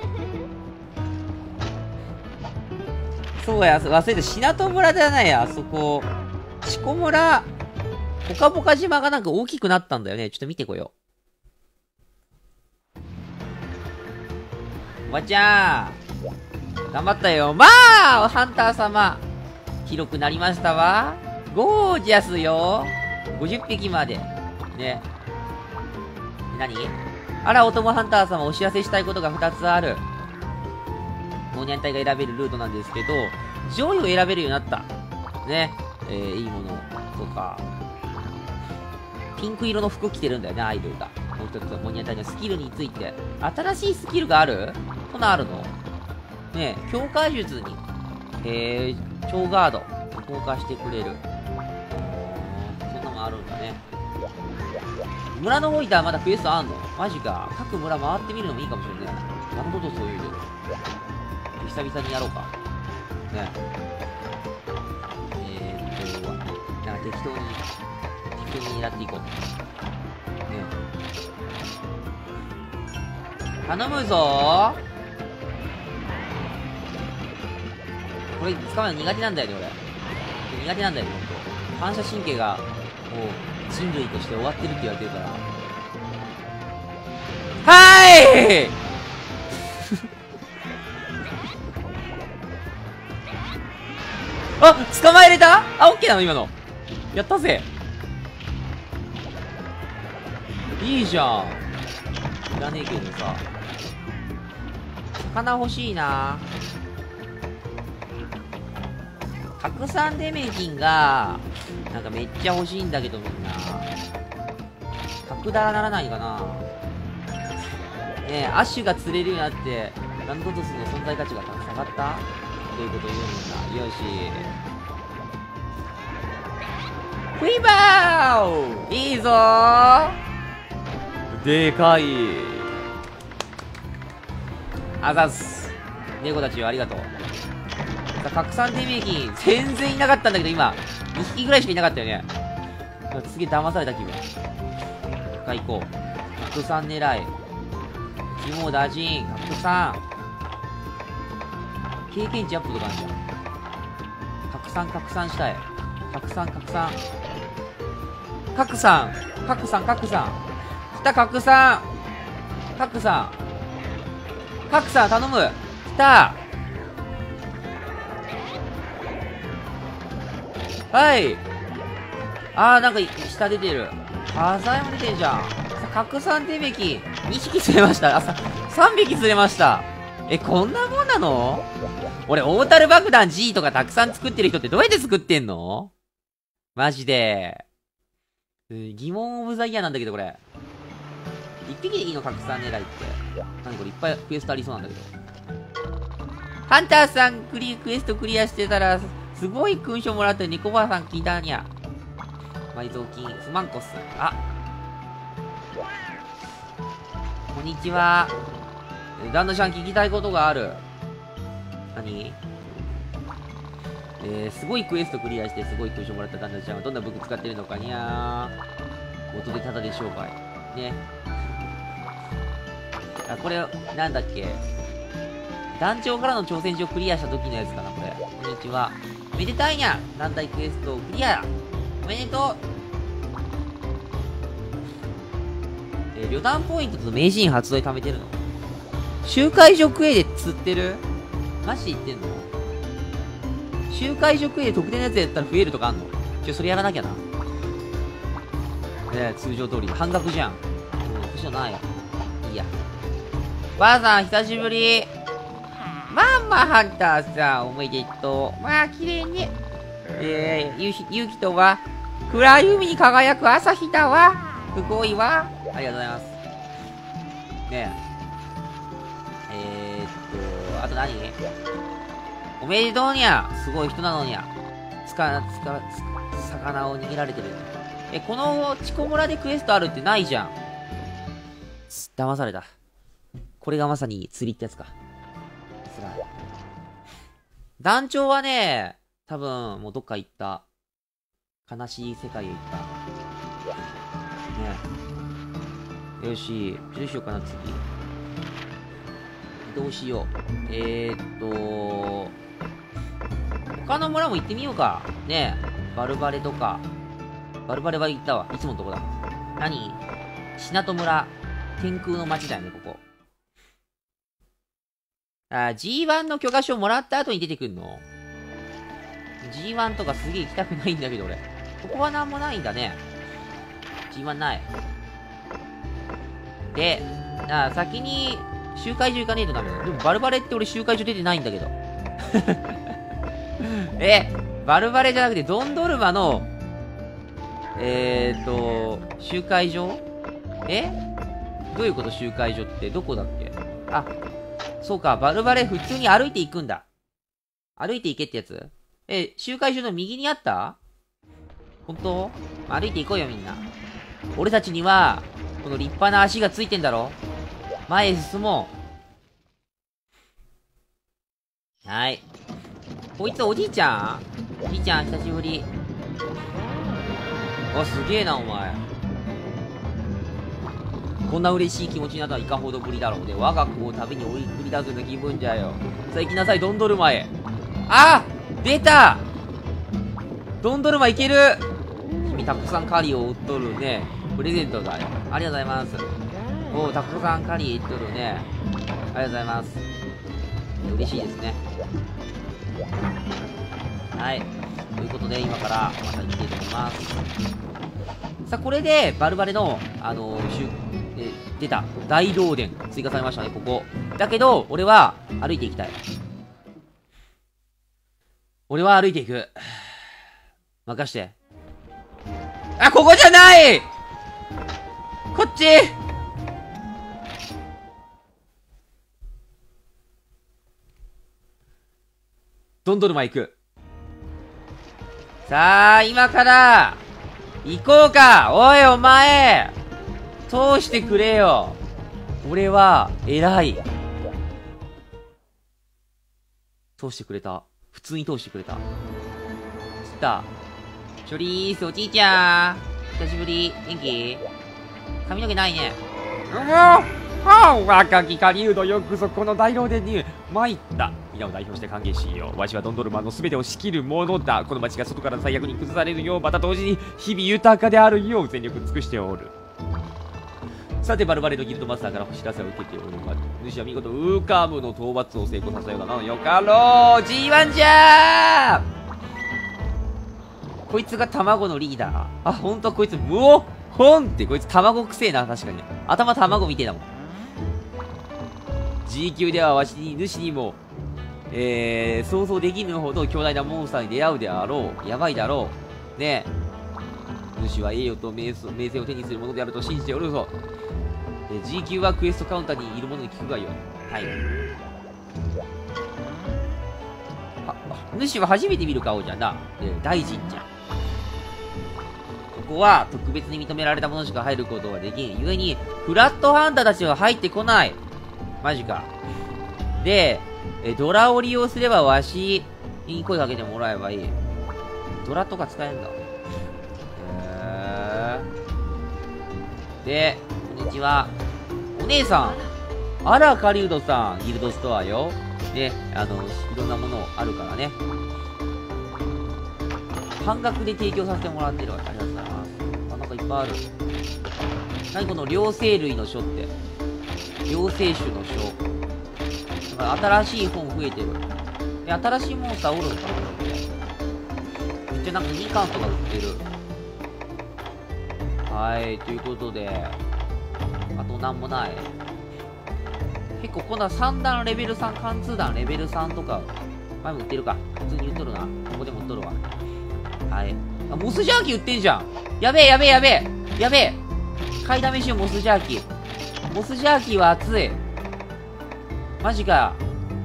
そうや、忘れて、品戸村じゃないや、あそこ。チコ村、ポカポカ島がなんか大きくなったんだよね。ちょっと見てこよう。おばちゃん。頑張ったよ。まあハンター様。広くなりましたわ。ゴージャスよ。ごじゅっぴきまで。ね。何？あら、お供ハンター様お知らせしたいことがふたつある。モニャン隊が選べるルートなんですけど、上位を選べるようになった。ね。えー、いいものとか。ピンク色の服着てるんだよね、アイドルが。もう一つ、モニャン隊のスキルについて。新しいスキルがある？こんなんあるの？ねえ、強化術に、えー、超ガード、強化してくれる。そんなのもあるんだね。村の方いたらまだクエストあんの？マジか。各村回ってみるのもいいかもしれない。なるほど、そういうの。久々にやろうか。ねえーっと、なんか適当に、適当に狙っていこう。ね頼むぞー。これ使うの苦手なんだよね、俺。苦手なんだよね、ほんと。反射神経が、もう、人類として終わってるって言われてるから。はーいあ、捕まえれた？あ、オッケーなの今の。やったぜ。いいじゃん。いらねえけどさ。魚欲しいな。拡散デメキンが、なんかめっちゃ欲しいんだけどみんな。角だらならないかな。ねえ、アッシュが釣れるようになって、ランドドスの存在価値が下がったということ言うんだ。よし。フィーバーいいぞー。でかい。あざっす。猫たちよ、ありがとう。さあ、拡散デメキン、全然いなかったんだけど、今、にひきぐらいしかいなかったよね。すげえ騙された気分。一回行こう。拡散狙い。 肝打尽、拡散。経験値アップとかあるじゃん。拡散、拡散したい。拡散、拡散。拡散、拡散、拡散。来た、拡散。拡散。拡散、頼む。来た。はい。あー、なんか、下出てる。火災も出てんじゃん。拡散手引き。にひき釣れました。あ、さ、さんびき釣れました。え、こんなもんなの？俺、オータル爆弾 G とかたくさん作ってる人ってどうやって作ってんの？マジで。疑問オブザイヤーなんだけど、これ。一匹でいいの？拡散狙いって。何これ、いっぱいクエストありそうなんだけど。ハンターさんクリクエストクリアしてたら、すごい勲章もらった猫ばあさん聞いたにゃ。埋蔵金、スマンコス。あ、こんにちは。旦那ちゃん聞きたいことがある。何？えー、すごいクエストクリアしてすごい勲章もらった旦那ちゃんはどんな武具使ってるのかにゃー。元でただでしょうかい。ね。あ、これ、なんだっけ。団長からの挑戦状クリアした時のやつかな、これ。こんにちは。めでたいにゃ。団体クエストクリア。おめでとう。えー、旅団ポイントと名シーン発動で貯めてるの？集会所クエで釣ってる？マジで言ってんの？集会所クエで特定のやつやったら増えるとかあんの？ちょ、それやらなきゃな。ねえ、通常通り。半額じゃん。うん、私はないよ。いいや。ばあさん、久しぶり。まあまあ、ハンターさん、おめでとう。まあ、綺麗ね。えー、ゆう、ゆうきとは、暗い海に輝く朝日だわ。すごいわ。ありがとうございます。ねえ。えー、っと、あと何？おめでとうにゃ。すごい人なのにゃ。つか、つか、つ、魚を逃げられてる。え、このチコ村でクエストあるってないじゃん。騙された。これがまさに釣りってやつか。団長はね、多分、もうどっか行った。悲しい世界へ行った。ね。よし、どうしようかな、次。移動しよう。えーっと、他の村も行ってみようか。ねえ、バルバレとか。バルバレは行ったわ。いつものとこだ。何？シト村。天空の街だよね、ここ。あ、ジーワン の許可証もらった後に出てくんの？ ジーワン とかすげえ行きたくないんだけど、俺。ここはなんもないんだね。ジーワン ない。で、あ、先に集会所行かねえとダメだ。でもバルバレって俺集会所出てないんだけど。え、バルバレじゃなくてドンドルマの、えーっと、集会所？え？どういうこと？集会所ってどこだっけ？あ、そうか、バルバレ普通に歩いていくんだ。歩いていけってやつ？え、集会所の右にあった？本当？歩いていこうよみんな。俺たちには、この立派な足がついてんだろ？前へ進もう。はい。こいつおじいちゃん？おじいちゃん久しぶり。あ、すげえなお前。こんな嬉しい気持ちになったらいかほどぶりだろうね。我が子を旅に追い繰り出すような気分じゃよ。さあ行きなさい、ドンドルマへ。あ！出た！ドンドルマいける！君たくさんカリーを売っとるね。プレゼントだよ。ありがとうございます。おう、たくさんカリー売っとるね。ありがとうございます。嬉しいですね。はい。ということで、今からまた行きたいと思います。さあ、これで、バルバレの、あのー、しゅえ出た。大漏電。追加されましたね、ここ。だけど、俺は、歩いていきたい。俺は歩いていく。任して。あ、ここじゃない！こっち！ドンドルマ行く。さあ、今から、行こうか！おい、お前！通してくれよ！俺は、偉い。通してくれた。普通に通してくれた。来た。チョリース、おじいちゃん。久しぶり。元気？髪の毛ないね。うもはあ、若き狩人よくぞこの大老殿に参った。皆を代表して歓迎しよう。わしはドンドルマンの全てを仕切るものだ。この町が外から最悪に崩されるよう、また同時に日々豊かであるよう全力尽くしておる。さて、バルバレのギルドマスターからお知らせを受けておるが、主は見事ウーカームの討伐を成功させたようだな。よかろう ジーワン じゃー。こいつが卵のリーダー。あ、ほんとこいつ無おほんってこいつ卵くせえな。確かに頭卵みてえだもん。 G 級ではわしに主にもえー、想像できぬほど強大なモンスターに出会うであろう。やばいだろうねえ。主は栄誉と名声を手にするものであると信じておるぞ。えー、G 級はクエストカウンターにいるものに聞くがよい。はい。あ、主は初めて見る顔じゃな。えー、大臣じゃ。ここは特別に認められたものしか入ることはできん。故に、フラットハンターたちは入ってこない。マジか。で、え、ドラを利用すればわしに声かけてもらえばいい。ドラとか使えんだ。へー。で、こんにちは。お姉さん。あら、狩人さん。ギルドストアよ。で、あの、いろんなものあるからね。半額で提供させてもらってるわ。ありがとうございます。あ、なんかいっぱいある。何この両生類の書って。両生種の書。なんか新しい本増えてる。え、新しいモンスターおるのかな。めっちゃなんかにかんとか売ってる。はい、ということで、あとなんもない。結構こんなさん段レベルさん、貫通弾レベルさんとか、前も売ってるか。普通に売っとるな。ここでも売っとるわ。はい。あ、モスジャーキー売ってんじゃん。やべえやべえやべえやべえ。買いだめしよう、モスジャーキー。モスジャーキーは熱い。マジか。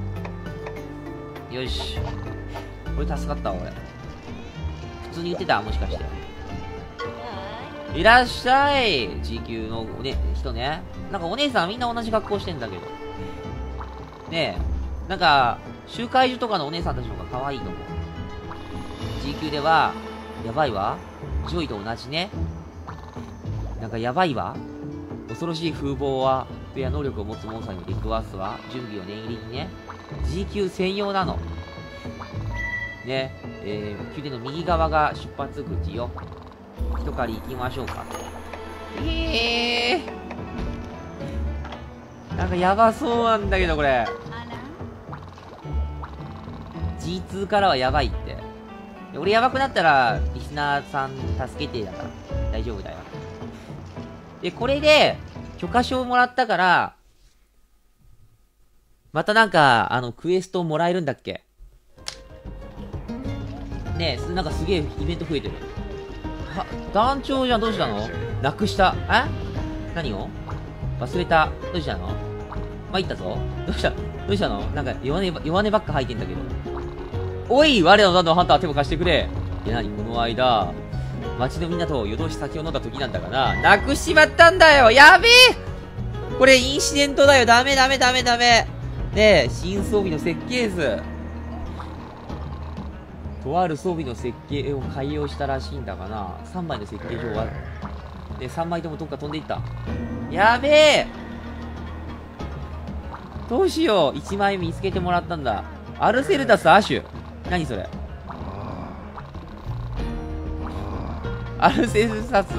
よし。これ助かったわ、俺。普通に売ってたもしかして。いらっしゃい !G 級のお、ね、人ね。なんかお姉さんみんな同じ格好してんだけど。ねえ。なんか、集会所とかのお姉さんたちの方が可愛いと思う。G 級では、やばいわ。ジョイと同じね。なんかやばいわ。恐ろしい風貌は、フェア能力を持つモンスターに出くわすわ。準備を念入りにね。G 級専用なの。ね。えー、宮殿の右側が出発口よ。一狩り行きましょうか。ええー。なんかやばそうなんだけど、これ。ジーツー からはやばいって。俺やばくなったら、リスナーさん助けてだから。大丈夫だよ。で、これで、許可証もらったから、またなんか、あの、クエストもらえるんだっけねえ、なんかすげえイベント増えてる。は、団長じゃん、どうしたの？なくした。え？何を？忘れた。どうしたの？参ったぞ。どうした？どうしたの？なんか弱音ば、弱音ばっか吐いてんだけど。おい！我らの団のハンター手を貸してくれ。え、なにこの間、町のみんなと夜通し酒を飲んだ時なんだがな。なくしちまったんだよ。やべえ！これインシデントだよ。ダメダメダメダメ。ねえ、新装備の設計図。とある装備の設計を改良したらしいんだがな。さんまいの設計上は、ね、さんまいともどっか飛んでいった。やべえ！どうしよう。いちまい見つけてもらったんだ。アルセルダス・アシュ。何それ？アルセルダス？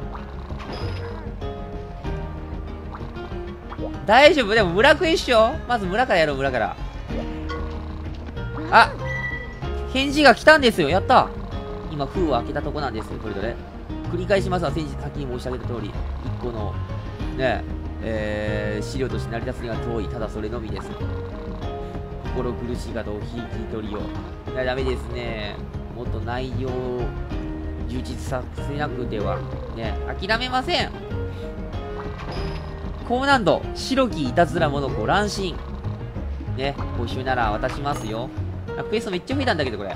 大丈夫？でも村クエっしょ？まず村からやろう、村から。あ！返事が来たんですよ。やった。今封を開けたとこなんです。これどれ？繰り返しますが、先日先に申し上げた通り、いっこのねえー、資料として成り立つには遠い。ただそれのみです。心苦しい方を引き取りよう。いや、ダメですね。もっと内容を充実させなくてはね、諦めません。高難度白きいたずら者子乱心ね、募集なら渡しますよ。クエストめっちゃ増えたんだけど、これ。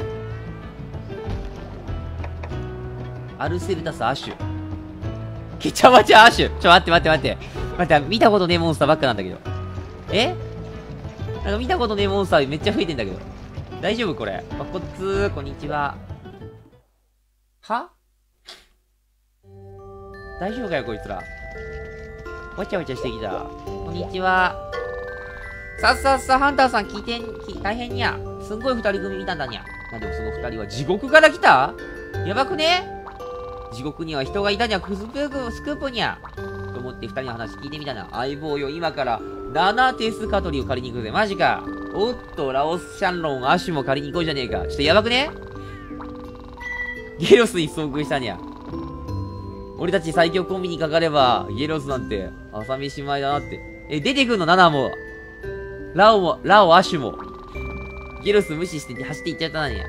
アルセルダス・アシュ。ケチャマチャ・アシュ。ちょ、待って待って待って。待って、見たことねえモンスターばっかなんだけど。え？なんか見たことねえモンスターめっちゃ増えてんだけど。大丈夫これ。まこっつー、こんにちは。は？大丈夫かよ、こいつら。 わちゃわちゃしてきた。こんにちは。さっさっさ、ハンターさん聞いてん、き大変にゃ。すんごい二人組見たんだにゃ。なんでもその二人は地獄から来た？やばくね？地獄には人がいたにゃ、クスプーク、スクープにゃ。と思って二人の話聞いてみたな。相棒よ、今からななテスカトリを借りに行くぜ。マジか。おっと、ラオスシャンロン、アシュも借りに行こうじゃねえか。ちょっとやばくね？ゲロスに遭遇したにゃ。俺たち最強コンビにかかれば、ゲロスなんて、朝飯前だなって。え、出てくんの？ナナも。ラオも、ラオ、アシュも。ゲロス無視して走っていっちゃったなにゃ。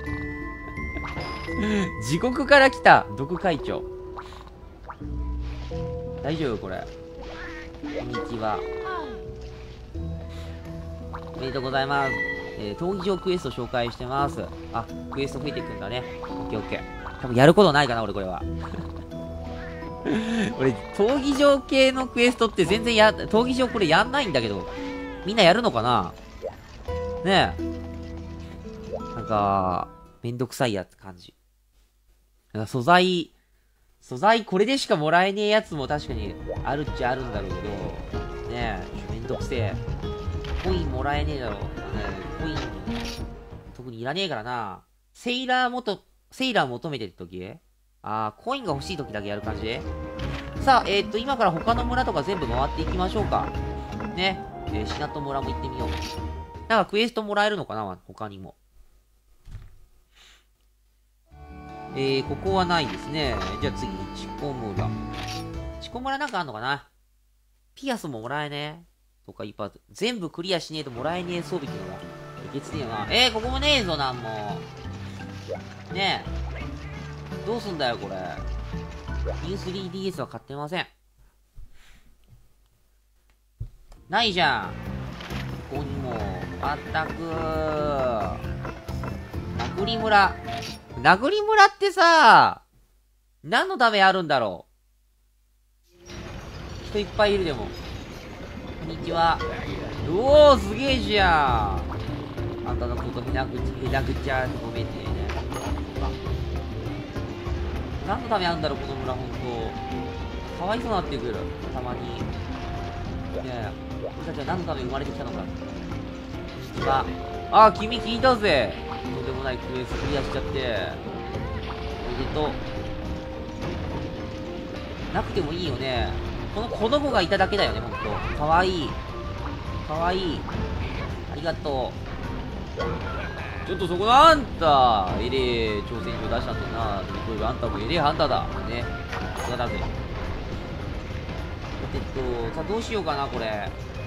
地獄から来た、毒会長。大丈夫これ。こんにちは。おめでとうございます。えー、闘技場クエスト紹介してます。あ、クエスト増えていくんだね。オッケーオッケー。多分やることないかな、俺これは。俺、闘技場系のクエストって全然や、闘技場これやんないんだけど、みんなやるのかな？ねえ。なんか、めんどくさいやつ感じ。なんか素材、素材これでしかもらえねえやつも確かにあるっちゃあるんだろうけど、ねえ、めんどくせえ。コインもらえねえだろう。ねえ、コイン、特にいらねえからな。セイラーもと、セイラー求めてるとき？あー、コインが欲しいときだけやる感じ？さあ、えー、っと、今から他の村とか全部回っていきましょうか。ね。えー、シナト村も行ってみよう。なんかクエストもらえるのかな他にも。えー、ここはないですね。じゃあ次、チコ村。チコ村なんかあんのかな？ピアスももらえねえとか一発。全部クリアしねえともらえねえ装備っていうのが、えげつねえよな。えー、ここもねえぞ、なんも。ねえ。どうすんだよ、これ。ユースリーディーエス は買ってません。ないじゃん。ここにも、まったく殴り村。殴り村ってさ、何のためあるんだろう。人いっぱいいるでも。こんにちは。うおー、すげえじゃん。あんたのことひなくち、ひなくちゃごめんね。何のためあるんだろう、この村、ほんと。かわいそうになってくる。たまに。ねえ、俺たちは何のため生まれてきたのか。実は、あー、君聞いたぜ。とんでもないクエストクリアしちゃって。おめでとう。なくてもいいよね。この、この子がいただけだよね、ほんと。かわいい。かわいい。ありがとう。ちょっとそこのあんた、えれえ挑戦状出したんだな。そういえばあんたもえれえハンターだ。ね。さすがだぜ。えっと、さあどうしようかな、これ。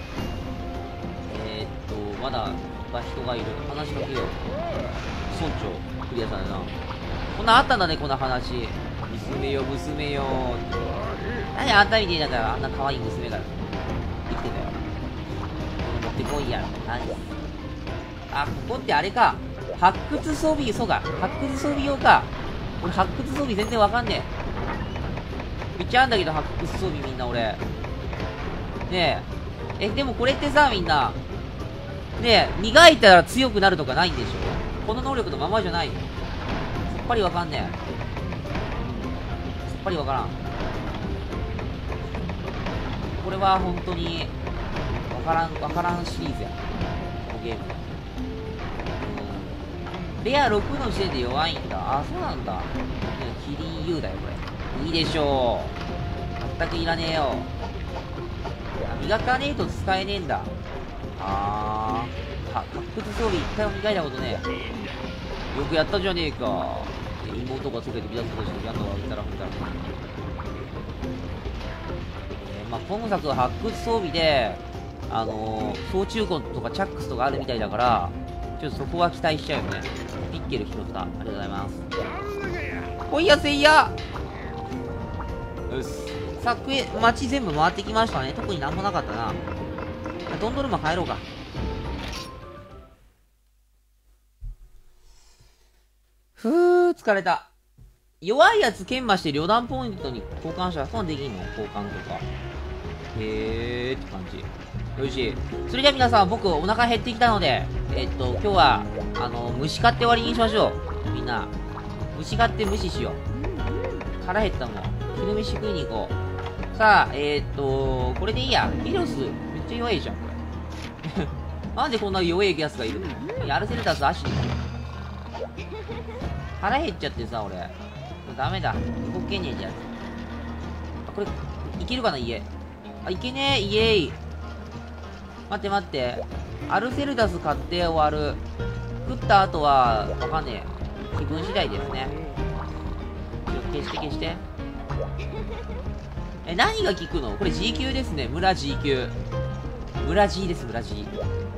えー、っと、まだ、人がいる。話しかけよう。村長、クリアさんだな。こんなあったんだね、こんな話。娘よ、娘よ。何あんたみてえだから、あんな可愛い娘が生きてんだよ。持ってこいや。何？あ、ここってあれか。発掘装備、そうか。発掘装備用か。俺発掘装備全然わかんねえ。めっちゃあんだけど、発掘装備みんな俺。ねえ。え、でもこれってさ、みんな。ねえ、磨いたら強くなるとかないんでしょ？この能力のままじゃないの？さっぱりわかんねえ。さっぱりわからん。これは本当に、わからん、わからんシリーズや。このゲーム。うん。レアろくの時点で弱いんだ。あ、そうなんだ。キリン U だよ、これ。いいでしょう。全くいらねえよ。磨かねえと使えねえんだ。あー。は、発掘装備一回も磨いたことねえ。よくやったじゃねえか。妹がつけてビダスとしてやんのは見たら見たら。えー、まあ、今作は発掘装備で、あのー、総中古とかチャックスとかあるみたいだから、ちょっとそこは期待しちゃうよね。ピッケル拾った。ありがとうございます。ほいやせいやよし。さあ、クエ、街全部回ってきましたね。特になんもなかったな。ドンドルマ帰ろうか。ふぅ、疲れた。弱いやつ研磨して旅団ポイントに交換したらそんなできんの？交換とか。へーって感じ。よし。それじゃあ皆さん、僕お腹減ってきたので、えっと、今日は、あの、虫買って終わりにしましょう。みんな。虫買って無視しよう。腹減ったもん。昼飯食いに行こう。 さあ、えー、っと、これでいいや。ヒロス、めっちゃ弱いじゃん、これ。なんでこんな弱いやつがいるの？アルセルタス、アシュ。腹減っちゃってさ、俺。もうダメだ。動けねえじゃん。あ、これ、いけるかな、家。あ、いけねえ、イエーイ。待って待って。アルセルダス買って終わる。食った後は、わかんねえ。気分次第ですね。消して消して。え、何が効くの？これ G 級ですね。村 G 級。村 G です、村 G。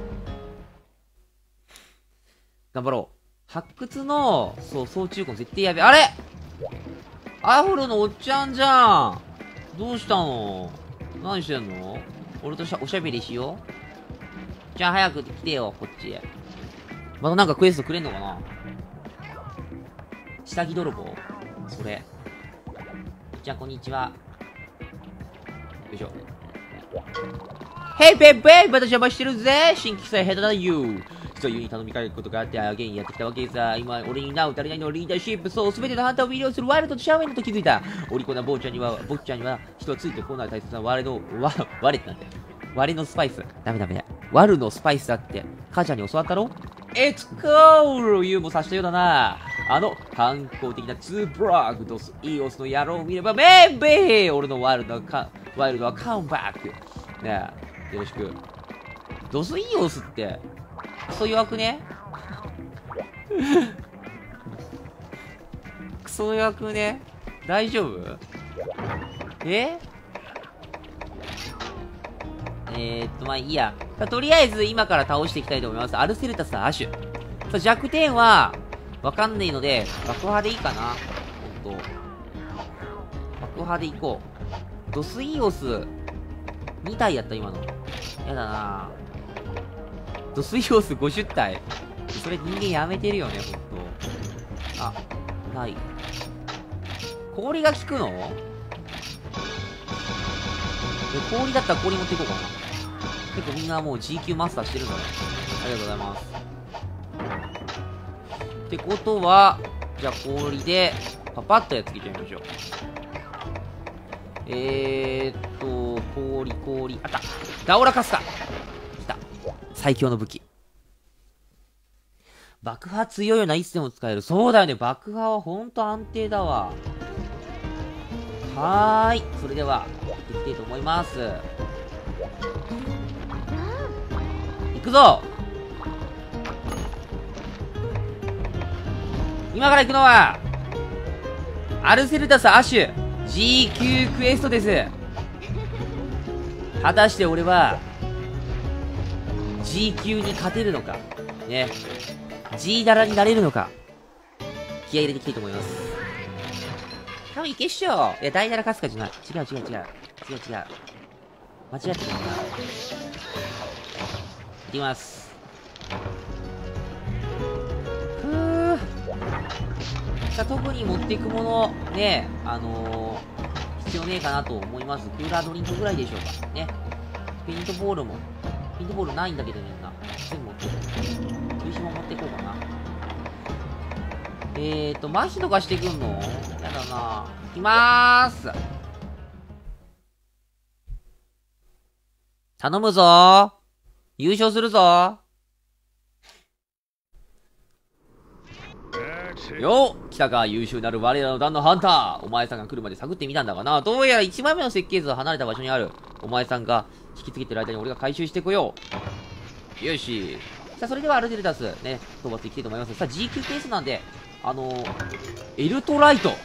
頑張ろう。発掘の、そう、総中根絶対やべえ。あれアフロのおっちゃんじゃん。どうしたの？何してんの？俺としゃおしゃべりしよう。じゃあ早く来てよ、こっちへ。またなんかクエストくれんのかな？下着泥棒？それ。じゃあこんにちは。よいしょ。ヘイペイペイまた邪魔してるぜ新規さえ下手だよそういうに頼みかけることがあって、アゲインやってきたわけさ。今、俺になう足りないのはリーダーシップ。そう、すべてのハンターを魅了するワイルドとシャーウェンだと気づいた。お利口な坊ちゃんには、坊ちゃんには、人はついてこない大切な我の、わ、我ってなんだよ。我のスパイス。ダメダメ。我のスパイスだって、母ちゃんに教わったろ？エツコールユーもさしたようだな。あの、反抗的なツーブロック、ドス、イーオスの野郎を見れば、ベイベー俺のワイルドはカ、ワイルドはカムバック。ねえ、よろしく。ドスイーオスって、クソ弱くねクソ弱くね大丈夫？ええー、っと、まあいいや。とりあえず今から倒していきたいと思います。アルセルタス、アシュ。さあ弱点は、わかんないので、爆破でいいかな。ほんと。爆破でいこう。ドスイーオス、に体やった今の。やだなドスイオスごじゅう体。それ人間やめてるよね、ほんと。あ、ない。氷が効くの？え、氷だったら氷持っていこうかな。結構みんなもう G 級マスターしてるんだね。ありがとうございます。ってことは、じゃあ氷で、パパッとやっつけちゃいましょう。えーっと、氷、氷、あったダオラカスタ来た最強の武器。爆破強いようないつでも使える。そうだよね。爆破はほんと安定だわ。はーい。それでは、やっていきたいと思います。行くぞ今から行くのは、アルセルタス・アシュ G 級クエストです。果たして俺は G 級に勝てるのかね G ダラになれるのか気合い入れていきたいと思います。多分いけっしょ。いや大ダラ勝つかじゃない。違う違う違う違う違う違う間違ってるな。いきます。ふーさあ特に持っていくものねあのー必要ねえかなと思います。クーラードリンクぐらいでしょうかね。ペイントボールもペイントボールないんだけどみんな全部持ってる。粒子も持っていこうかな。えーと麻痺とかしてくんのやだな。いきまーす。頼むぞー。優勝するぞー。よっ来たか優秀なる我らの団のハンター。お前さんが来るまで探ってみたんだがな。どうやらいちまいめの設計図は離れた場所にある。お前さんが引きつけてる間に俺が回収してこよう。よし。さあそれではアルセルタスね討伐いきたいと思います。さあ ジー 級ケースなんであのー、エルトライト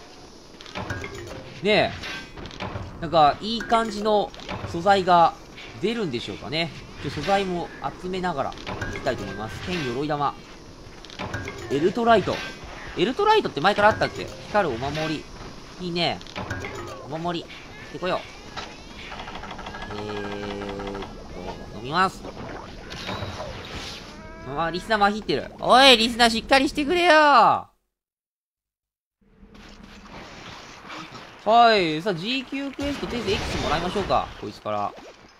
ねえなんかいい感じの素材が出るんでしょうかね。ちょ素材も集めながらいきたいと思います。剣鎧玉エルトライトエルトライトって前からあったっけ。光るお守りいいね。お守りってこよう。えーっと飲みます。あリスナーまひってる。おいリスナーしっかりしてくれよ。はいさあ G 級クエストとりあえず X もらいましょうかこいつから。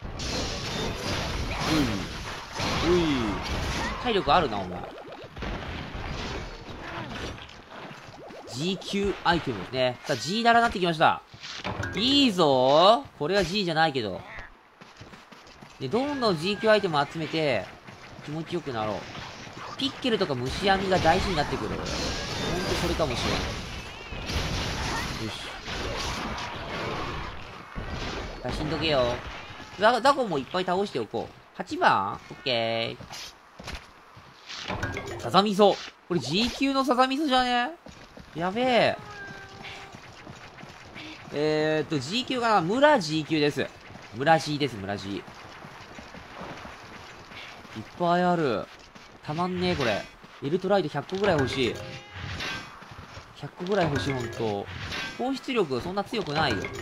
ういうい体力あるなお前。 G 級アイテムですね。さあ G ダラになってきました。 いいぞー。これは G じゃないけど。で、どんどん G 級アイテム集めて、気持ちよくなろう。ピッケルとか虫網が大事になってくる。ほんとそれかもしれない。よし。さあ、死んどけよ。ザ、ザコもいっぱい倒しておこう。はちばん？ オッケー。さざみそ。これ G 級のさざみそじゃね？やべえ。えーっと、G 級かな？村 G 級です。村 G です、村 G。いっぱいある。たまんねえ、これ。エルトライトひゃっこぐらい欲しい。ひゃっこぐらい欲しい、ほんと。放出力そんな強くないよ。ね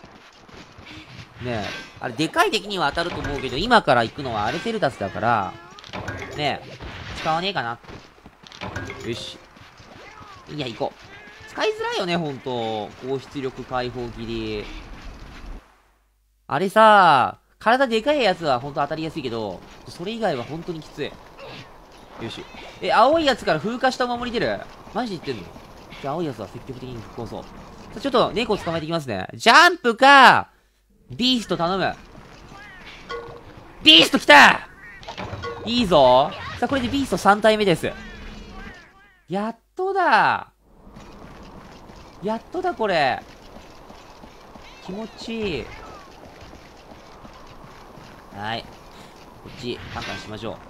え。あれ、でかい敵には当たると思うけど、今から行くのはアルセルダスだから、ねえ。使わねえかな。よし。いや、行こう。使いづらいよね、ほんと。高出力解放切り。あれさ、体でかいやつはほんと当たりやすいけど、それ以外はほんとにきつい。よし。え、青いやつから風化したお守り出る？マジで言ってんの？じゃあ青いやつは積極的に復興そう。さあ、ちょっと猫捕まえていきますね。ジャンプかビースト頼む。ビースト来た！いいぞ。さあ、これでビーストさん体目です。やっとだ。やっとだ、これ。気持ちいい。はい。こっち、カンカンしましょう。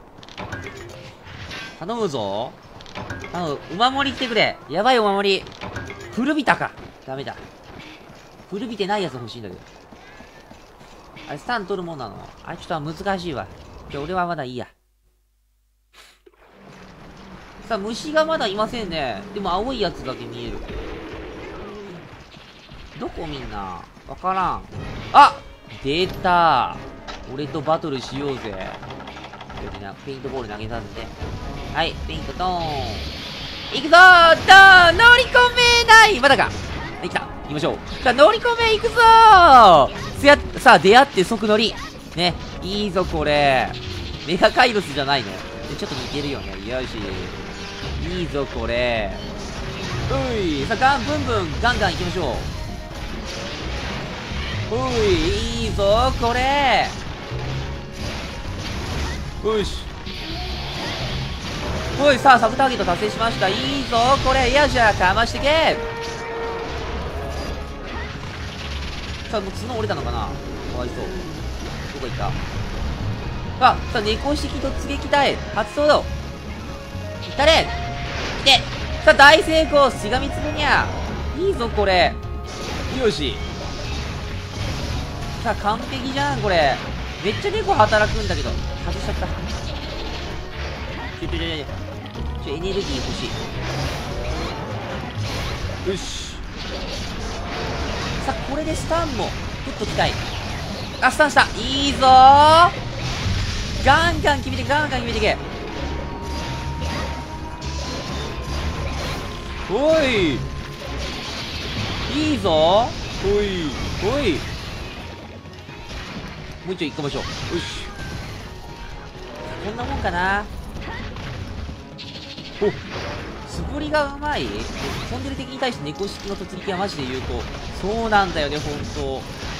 頼むぞ。頼む。お守り来てくれ。やばいお守り。古びたか。ダメだ。古びてないやつ欲しいんだけど。あれ、スタン取るもんなの？あれ、ちょっと難しいわ。じゃあ、俺はまだいいや。さあ、虫がまだいませんね。でも、青いやつだけ見える。どこみんな。わからん。あ！出た。俺とバトルしようぜ。ペイントボール投げさせて。はい、ペイントドーン。行くぞー！ドーン！乗り込めない！まだか。できた。行きましょう。さあ、乗り込め行くぞー！すや、さあ、出会って即乗り。ね。いいぞ、これ。メガカイロスじゃないの？ちょっと似てるよね。よし。いいぞ、これ。うい。さあ、ガン、ブンブン、ガンガン行きましょう。うい。いいぞ、これ。よし。おい、さあ、サブターゲット達成しました。いいぞ、これ。いや、じゃあ、かましてけ。さあ、もう角折れたのかな？かわいそう。どこ行った？あ、さあ、猫式突撃隊。発動だ。いったれ。来て。さあ、大成功。しがみつぶにゃ。いいぞ、これ。よし。さあ、完璧じゃん、これ。めっちゃ猫働くんだけど。外しちゃった。ちょちょちょちょちょエネルギー欲しい。よし。さあ、これでスタンも取っときたい。あ、スタンした。いいぞー。ガンガン決めてガンガン決めてけ。おい、いいぞ。おいおい、もう一丁行きましょう。よし。こんなもんかな。お、素振りがうまい。飛んでる敵に対して猫式の突撃はマジで有効。そうなんだよね、ほんと。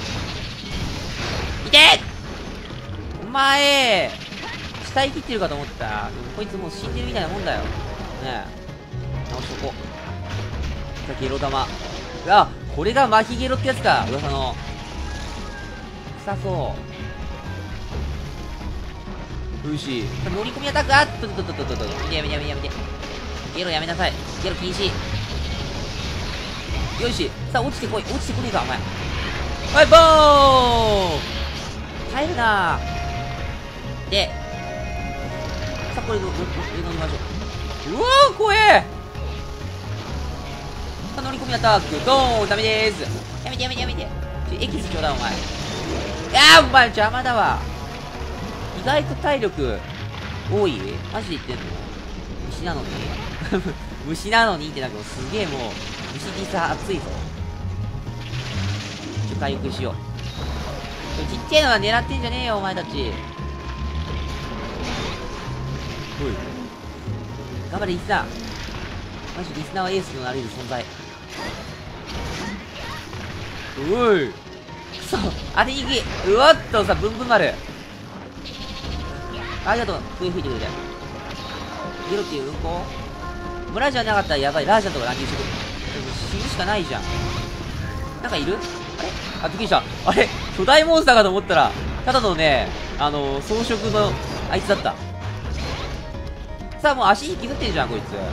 いて！お前死体切ってるかと思った。でもこいつもう死んでるみたいなもんだよね。え直しとこう。さあ、ゲロ玉。あ、これがマヒゲロってやつか。噂の臭そう。よし。乗り込みアタック。あっとっとっとっとっとっと。やめてやめてやめて。ゲロやめなさい。ゲロ禁止。よし。さあ、落ちてこい。落ちてこねえか、お前。はい、ボーン！耐えるなー。で、さあ、これ、乗りましょう。うわー、怖えー。さあ、乗り込みアタック。ドーン！ダメでーす。やめてやめてやめて。エキスちょうだい、お前。いやー、お前、邪魔だわ。意外と体力多い？マジで言ってんの？虫なのに虫なのにってなんかすげえもう虫にさ熱いぞ。ちょっと回復しよう。ちっちゃいのは狙ってんじゃねえよお前たち。おい、頑張れリスナー。マジリスナーはエースとなれる存在。 おい。くそ。当てにき。うわっとさ、ブンブン丸。ありがとう。笛吹いてくれて。ゲロっていううんこ村じゃなかったらやばい。ラージャンとか乱入してくる。死ぬしかないじゃん。なんかいるあれあ、びっくりした。あれ巨大モンスターかと思ったら、ただのね、あのー、装飾の、あいつだった。さあ、もう足に削ってんじゃん、こいつ。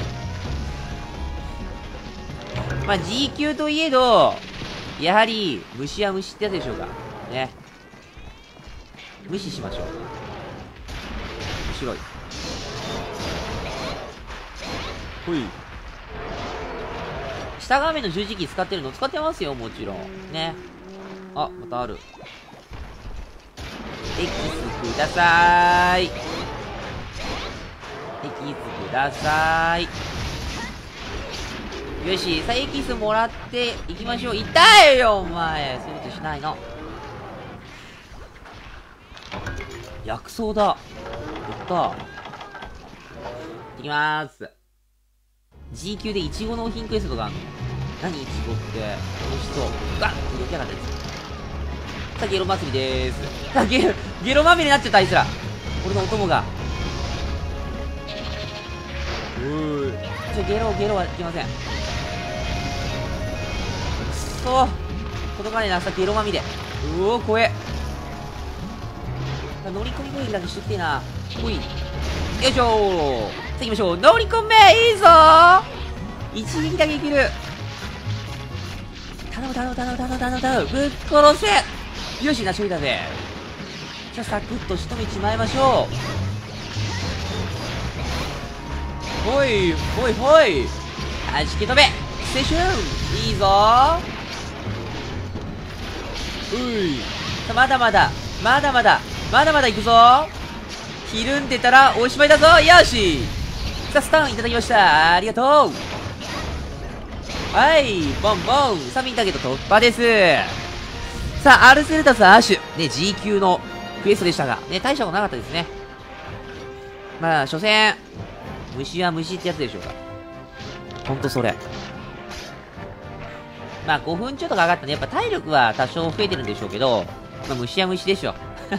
まあ、G 級といえど、やはり、虫は虫ってやつでしょうか。ね。無視しましょう。白い。ほい。下画面の十字キー使ってるの使ってますよ、もちろん。ね。あ、またある。エキスくださーい。エキスくださーい。よし、さあエキスもらっていきましょう。痛いよ、お前。そういうことしないの。薬草だ。やったー。いきまーす。G 級でイチゴ納品クエストがあるの。何イチゴって楽しそう。ガッ色キャラです。さあゲロ祭りでーす。さあゲロ、ゲロまみれになっちゃったあいつら。俺のお供が。うーい。ちょ、ゲロ、ゲロはいけません。くっそー。届かねえな、さあゲロまみれ。うおー、怖え。さあ乗り込み攻撃だけしてきてえな。ほい。よいしょー。さあ行きましょう。乗り込めいいぞー。一撃だけいける。頼む頼む頼む頼む頼む頼む。ぶっ殺せ。よし、なしおいだぜ。じゃあサクッと仕留めちまいましょう。ほいほいほい。はじけ飛べ。青春いいぞー。うい。さあまだまだまだまだまだまだ行くぞー。ひるんでたらおしまいだぞ。よし。さあスタンいただきました。ありがとう。はい、ボンボン。サミンターゲット突破です。さあ、アルセルタス・アッシュ。ね、G 級のクエストでしたが、ね、大したことなかったですね。まあ、所詮、虫は虫ってやつでしょうか。ほんとそれ。まあ、ごふんちょっとかかったね。やっぱ体力は多少増えてるんでしょうけど、まあ、虫は虫でしょ。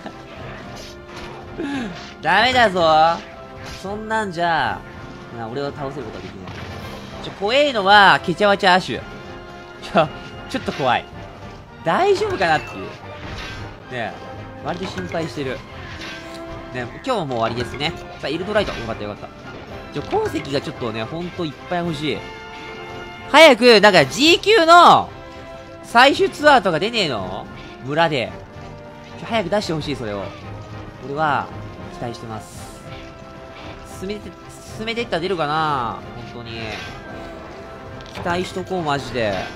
ダメだぞ。そんなんじゃ、まあ、俺を倒せることはできない。ちょ、怖えのは、ケチャワチャアシュ。ちょ、ちょっと怖い。大丈夫かなっていう。ねえ、割と心配してる。ねえ、今日ももう終わりですね。さあ、エルドライト。よかったよかった。ちょ、鉱石がちょっとね、ほんといっぱい欲しい。早く、だから G 級の採取ツアーとか出ねえの村で。ちょ、早く出してほしい、それを。俺は、期待してます。進めて、進めていったら出るかな本当に。期待しとこう、マジで。よ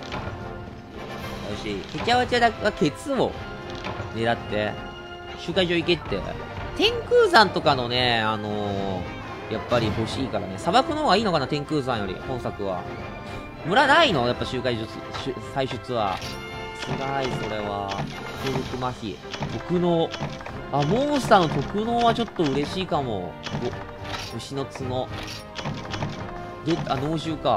し。ケチャワチャだがケツを狙って、集会場行けって。天空山とかのね、あのー、やっぱり欲しいからね。砂漠の方がいいのかな、天空山より、本作は。村ないのやっぱ集会場、採出は。辛い、それは。空腹麻痺。特能。あ、モンスターの特能はちょっと嬉しいかも。お、牛の角。で、あ、脳臭か。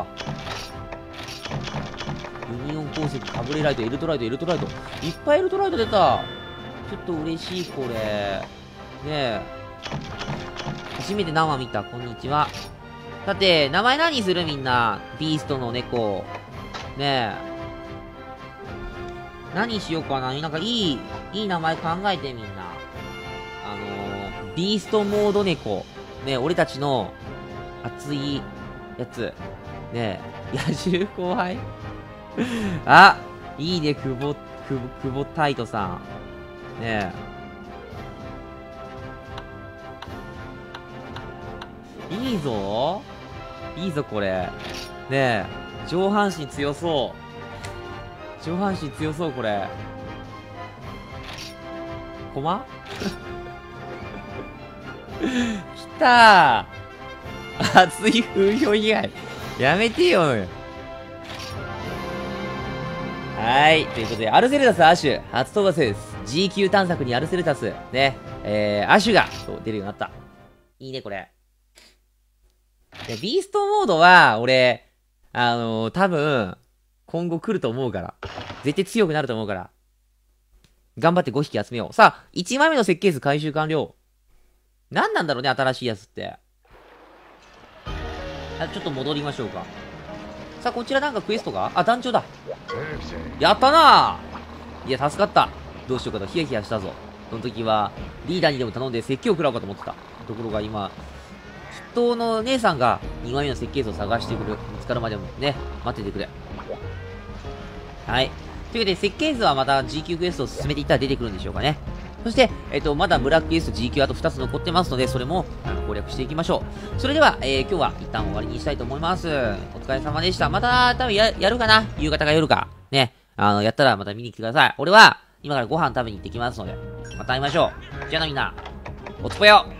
ユニオン鉱石、カブレライト、エルトライト、エルトライト。いっぱいエルトライト出た。ちょっと嬉しい、これ。ねえ。初めて生見た。こんにちは。さて、名前何するみんな。ビーストの猫。ねえ。何しようかな。なんかいい、いい名前考えてみんな。あのー、ビーストモード猫。ねえ、俺たちの熱いやつ。ねえ、野獣後輩あ、いいね、久保、久保、久保タイトさん。ねえ。いいぞいいぞ、これ。ねえ。上半身強そう。上半身強そう、これ。コマ来たー熱い風評以外。やめてよ。はい。ということで、アルセルタス・アシュ、初討伐です。G 級探索にアルセルタス、ね、えー、アシュが、そう、出るようになった。いいね、これ。で、ビーストモードは、俺、あのー、多分、 今後来ると思うから。絶対強くなると思うから。頑張ってごひき集めよう。さあ、いちまいめの設計図回収完了。何なんだろうね、新しいやつって。あ、ちょっと戻りましょうか。さあ、こちらなんかクエストがあ、団長だ。やったなぁ。いや、助かった。どうしようかと、ヒヤヒヤしたぞ。その時は、リーダーにでも頼んで説教を食らおうかと思ってた。ところが今、筆頭の姉さんがにまいめの設計図を探してくる。見つかるまでもね、待っててくれ。はい。というわけで、設計図はまた ジーキュー クエストを進めていったら出てくるんでしょうかね。そして、えっと、まだブラックエースと ジーキュー あとふたつ残ってますので、それもあの攻略していきましょう。それでは、えー、今日は一旦終わりにしたいと思います。お疲れ様でした。また、多分や、やるかな夕方か夜か。ね。あの、やったらまた見に来てください。俺は、今からご飯食べに行ってきますので、また会いましょう。じゃあなみんな、おつぽよ。